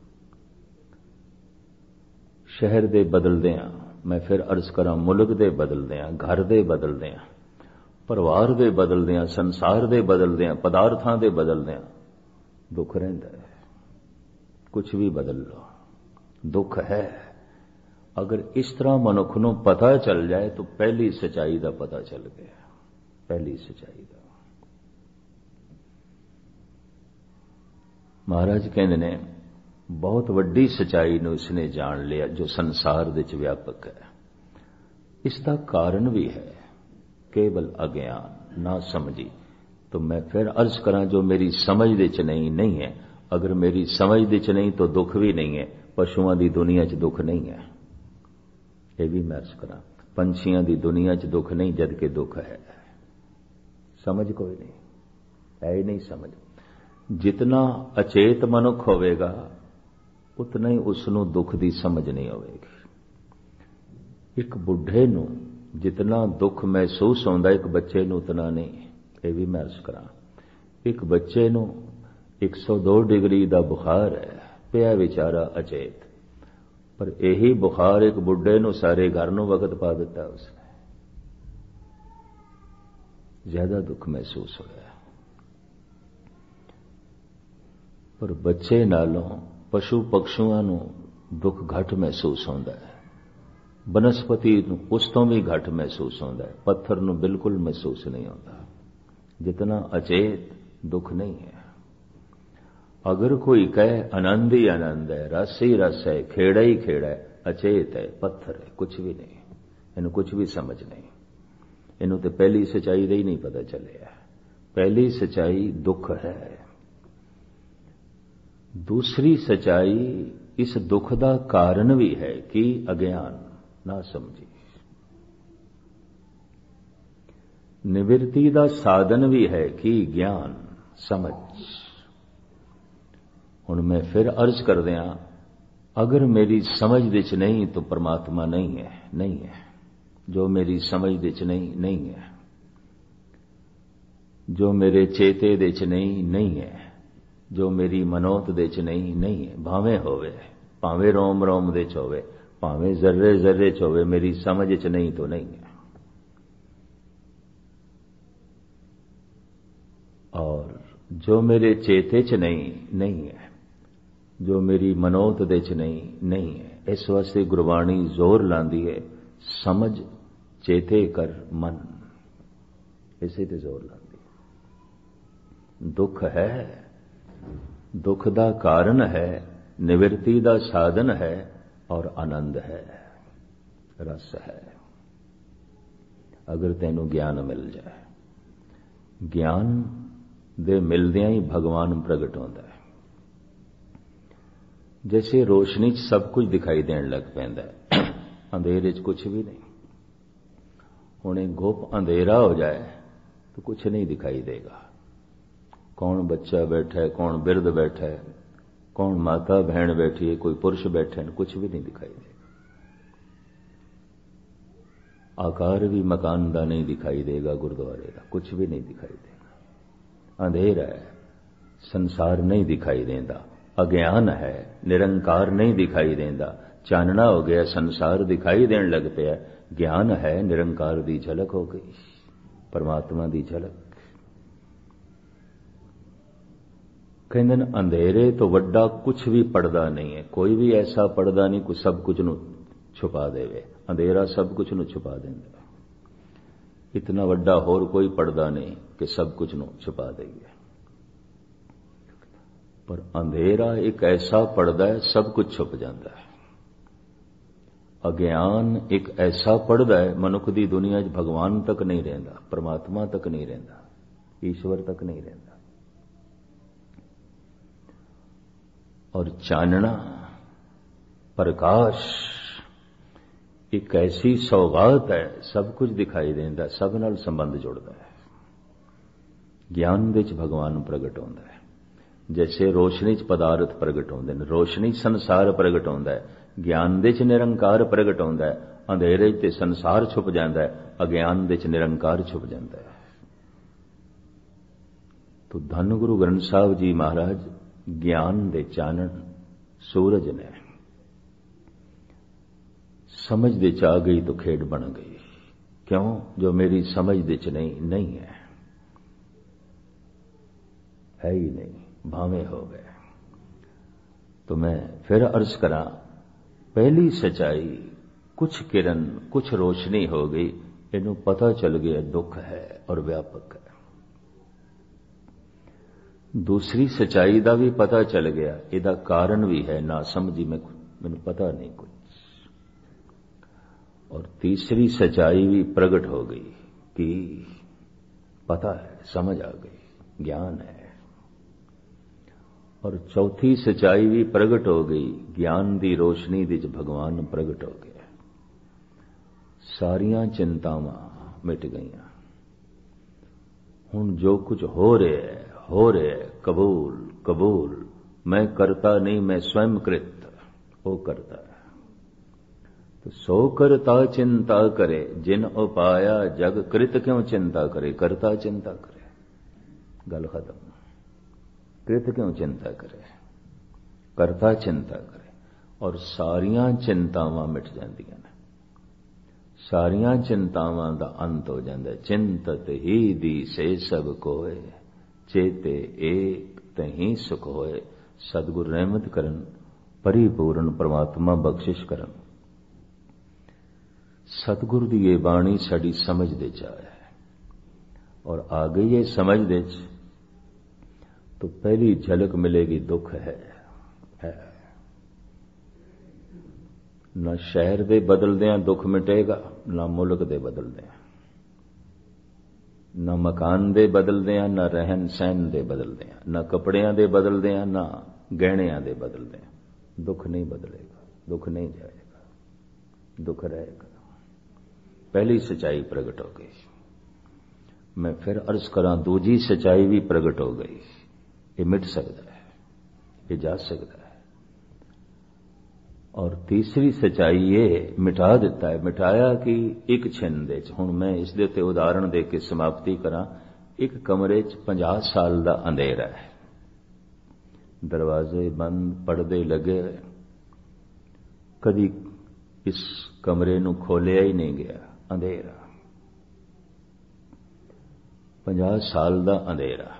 शहर दे बदलदियां, मैं फिर अर्ज करा, मुल्क दे बदलदियां, घर दे बदलदियां, परिवार दे बदलदियां, संसार दे बदलदियां, पदार्थां दे बदलदियां, दुख रहंदा है। कुछ भी बदल लो, दुख है। अगर इस तरह मनुख नूं पता चल जाए तो पहली सच्चाई का पता चल गया, पहली सच्चाई का। महाराज कहते ने बहुत वड्डी सच्चाई नूं इसने जान लिया जो संसार दे च व्यापक है। इसका कारण भी है केवल अज्ञान, ना समझी। तो मैं फिर अर्ज करा, जो मेरी समझ दे च नहीं नहीं है। अगर मेरी समझ दे च नहीं तो दुख भी नहीं है। पशुओं की दुनिया च दुख नहीं है, यह भी मैं अर्ज करा। पंछियों की दुनिया च दुख नहीं, जबकि दुख है। समझ कोई नहीं है, ही नहीं समझ। जितना अचेत मनुख होवेगा उतना ही उसनों दुख की समझ नहीं होवेगी। एक बुढ़े नूं जितना दुख महसूस होंदा, एक बच्चे नूं उतना नहीं। यह भी मैं अर्ज करा। एक बच्चे नूं एक सौ दो डिग्री का बुखार है, पिया बेचारा अचेत, पर यही बुखार एक बुढ़े नूं सारे घर नूं वक्त पा दिता, उसने ज्यादा दुख महसूस होया। पर बच्चे नालों पशु पक्षुआं नूं दुख घट महसूस होंदा है। बनस्पति नूं उस तो भी घट महसूस होंदा है, पत्थर नूं बिल्कुल महसूस नहीं होता। जितना अचेत दुख नहीं है। अगर कोई कहे आनंद ही आनंद है, रस ही रस है, खेड़ा ही खेड़ा है, अचेत है, पत्थर है, कुछ भी नहीं, इन्हें कुछ भी समझ नहीं। इन्हों तो पहली सच्चाई का ही नहीं पता चले। पहली सच्चाई दुख है। दूसरी सच्चाई इस दुख का कारण भी है कि अज्ञान, ना समझी। निवृत्ति का साधन भी है कि ज्ञान, समझ। हुण मैं फिर अर्ज कर दिया, अगर मेरी समझ दे च नहीं तो परमात्मा नहीं है, नहीं है। जो मेरी समझ दे च नहीं नहीं है, जो मेरे चेते दे च नहीं नहीं है, जो मेरी मनोत दे च नहीं नहीं है। भावें होवे, भावें रोम रोम दे च होवे, भावें जर्रे जर्रे च होवे, मेरी समझ च नहीं तो नहीं है। और जो मेरे चेते च नहीं नहीं है, जो मेरी मनोत दे च नहीं नहीं है। इस वास्ते गुरबाणी जोर लांदी है, समझ चेते कर मन, इसे ते जोर लांदी। दुख है, दुख दा कारण है, निवृत्ति दा साधन है और आनंद है, रस है। अगर तैनू ज्ञान मिल जाए, ज्ञान दे मिलदियां ही भगवान प्रगट होता है। जैसे रोशनी च सब कुछ दिखाई देन लग पैंदा है, अंधेरे च कुछ भी नहीं। हुणे गुप अंधेरा हो जाए तो कुछ नहीं दिखाई देगा। कौन बच्चा बैठा है, कौन बिरध बैठा है, कौन माता बहन बैठी है, कोई पुरुष बैठे हैं, कुछ भी नहीं दिखाई देगा। आकार भी मकान का नहीं दिखाई देगा, गुरुद्वारे का कुछ भी नहीं दिखाई देगा। अंधेरा है, संसार नहीं दिखाई देता। अज्ञान है, निरंकार नहीं दिखाई देता। चानना हो गया, संसार दिखाई देन लग पिया। ज्ञान है, निरंकार दी झलक हो गई, परमात्मा दी झलक। कहते हैं अंधेरे तो वड्डा कुछ भी पड़दा नहीं है। कोई भी ऐसा पड़दा नहीं कोई सब कुछ नू छुपा देवे। अंधेरा सब कुछ नू छुपा देंदा। इतना वड्डा होर कोई पड़दा नहीं कि सब कुछ नू छुपा देगे। पर अंधेरा एक ऐसा पड़दा है, सब कुछ छुप जाता है। अज्ञान एक ऐसा पड़दा है, मनुख दी दुनिया च भगवान तक नहीं रहिंदा, परमात्मा तक नहीं रहिंदा, ईश्वर तक नहीं रहिंदा। और चानना, प्रकाश एक ऐसी सौगात है, सब कुछ दिखाई देता, सब नाल संबंध जुड़ता है। ज्ञान विच भगवान प्रगट होता है। जैसे रोशनी च पदार्थ प्रगट होंदे ने, रोशनी संसार प्रगट होता है। ज्ञान विच निरंकार प्रगट होता है। अंधेरे ते संसार छुप जाता है, अज्ञान विच निरंकार छुप जाता है। तो धन गुरु ग्रंथ साहब जी महाराज ज्ञान दे चानन सूरज ने। समझ दे च आ गई तो खेड बन गई। क्यों? जो मेरी समझ दे च नहीं नहीं है, है ही नहीं, भावे हो गए। तो मैं फिर अर्ज करा, पहली सच्चाई कुछ किरण कुछ रोशनी हो गई, इन्हों पता चल गया दुख है और व्यापक है। दूसरी सच्चाई का भी पता चल गया, इहदा कारण भी है, ना समझी मैं मैनू पता नहीं कुछ। और तीसरी सच्चाई भी प्रगट हो गई कि पता है, समझ आ गई, ज्ञान है। और चौथी सच्चाई भी प्रगट हो गई, ज्ञान दी रोशनी विच भगवान प्रगट हो गया। सारियां चिंतावां मिट गईयां। हुण जो कुछ हो रहा है हो रहा है, कबूल कबूल। मैं करता नहीं, मैं स्वयं कृत, वो करता है। तो सो करता चिंता करे, जिन उपाया जग कृत क्यों चिंता करे। करता चिंता करे, गल खत्म। कृत क्यों चिंता करे, करता चिंता करे। और सारियां चिंतावां मिट जांदियां ने, सारियां चिंतावां दा अंत हो जांदा। चिंतत ही दी से सब कोय, चेते एक तहीं सुख होए। सतगुरु रहमत करन, परिपूर्ण परमात्मा बख्शिश करन। सतगुरु दी ये बाणी साडी समझ दे च आए और आ गई है समझ दे च, तो पहली झलक मिलेगी दुख है, है। ना शहर दे बदलदियां दुख मिटेगा, ना मुल्क दे बदलदियां, ना मकान दे बदलदियां, ना रहन सहन दे बदलदियां, ना कपड़ियां दे बदलदियां, ना गहणियां दे बदलदियां। दुख नहीं बदलेगा, दुख नहीं जाएगा, दुख रहेगा। पहली सच्चाई प्रगट हो गई। मैं फिर अर्ज करा, दूजी सच्चाई भी प्रगट हो गई। ये मिट सकता है, ये जा सकता है। और तीसरी सच्चाई ये मिटा दिता है। मिटाया कि एक छिन दे च। हुण मैं इस दे उत्ते उदाहरण दे के समाप्ति करा। एक कमरे च पचास साल दा अंधेरा है, दरवाजे बंद, पर्दे लगे, कदी इस कमरे नू खोलिया ही नहीं गया, अंधेरा। पचास साल दा अंधेरा।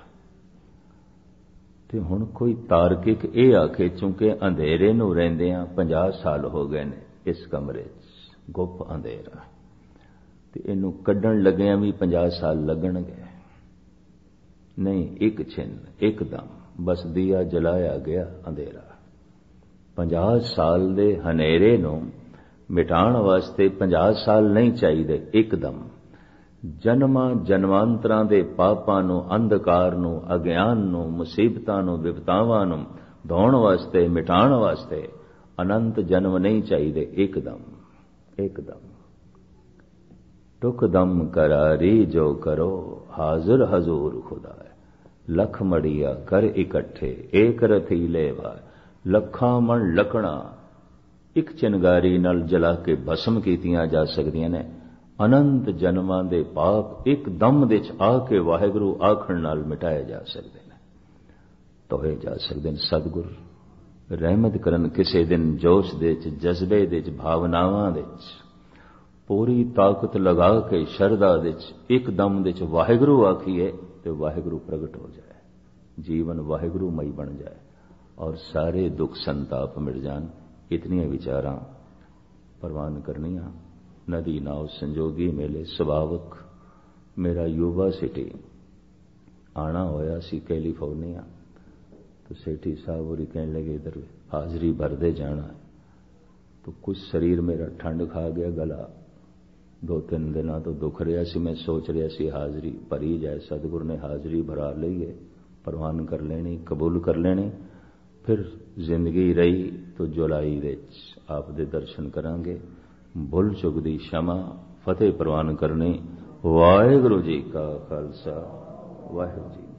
ते हुण कोई तार्किक ये आखे, चूंकि अंधेरे नूं रहिंदियां पचास साल हो गए ने इस कमरे च, गुप अंधेरा, ते इनू कड्ढण लगियां भी पचास साल लगणगे। नहीं, एक छिन, एकदम बस दिया जलाया गया अंधेरा। पंजाह साल दे हनेरे नूं मिटाण वास्ते पंजाह साल नहीं चाहिए, एकदम जन्मां जन्मांतरां दे पापां नूं, अंधकार नूं, अज्ञान नूं, मुसीबतां नूं, विपतावां नूं धोण वास्ते, मिटाण वास्ते अनंत जन्म नहीं चाहिए, एकदम एकदम। टुक दम करारी जो करो हाजिर हजूर खुदा है। लख मड़िया कर इकट्ठे एक रथीले वार। लखां मन लकड़ा एक चिनगारी नाल जला के भस्म कीतियां जा सकदियां ने। अनंत जन्मां दे पाप एक दम दे च आके वाहिगुरू आखण नाल मिटाए जा सकदे ने, तोहे जा सकदे ने। सतगुर रहमत करन किसे दिन जोश दे च, जज्बे दे च, भावनावां दे च पूरी ताकत लगा के शरदा दे च एक दम दे च वाहिगुरू आखिए ते वाहिगुरू प्रगट हो जाए, जीवन वाहिगुरू मई बन जाए और सारे दुख संताप मिट जान। इतनियां विचारां प्रवान करनियां। नदी नाव संजोगी मेले सुभावक मेरा युवा सिटी आना होया सी कैलिफोर्निया, तो सेठी साहब और कहने लगे इधर हाजरी भरदे जाना है। तो कुछ शरीर मेरा ठंड खा गया, गला दो तीन दिन तो दुख रहा सी। मैं सोच रहा सी हाजरी भरी जाए, सतगुर ने हाजरी भरा लीए, प्रवान कर लेनी, कबूल कर लेनी। फिर जिंदगी रही तो जुलाई विच आप दे दर्शन करांगे। भुल चुक दी क्षमा, फतेह प्रवान करनी। वाहिगुरू जी का खालसा, वाहिगुरू जी।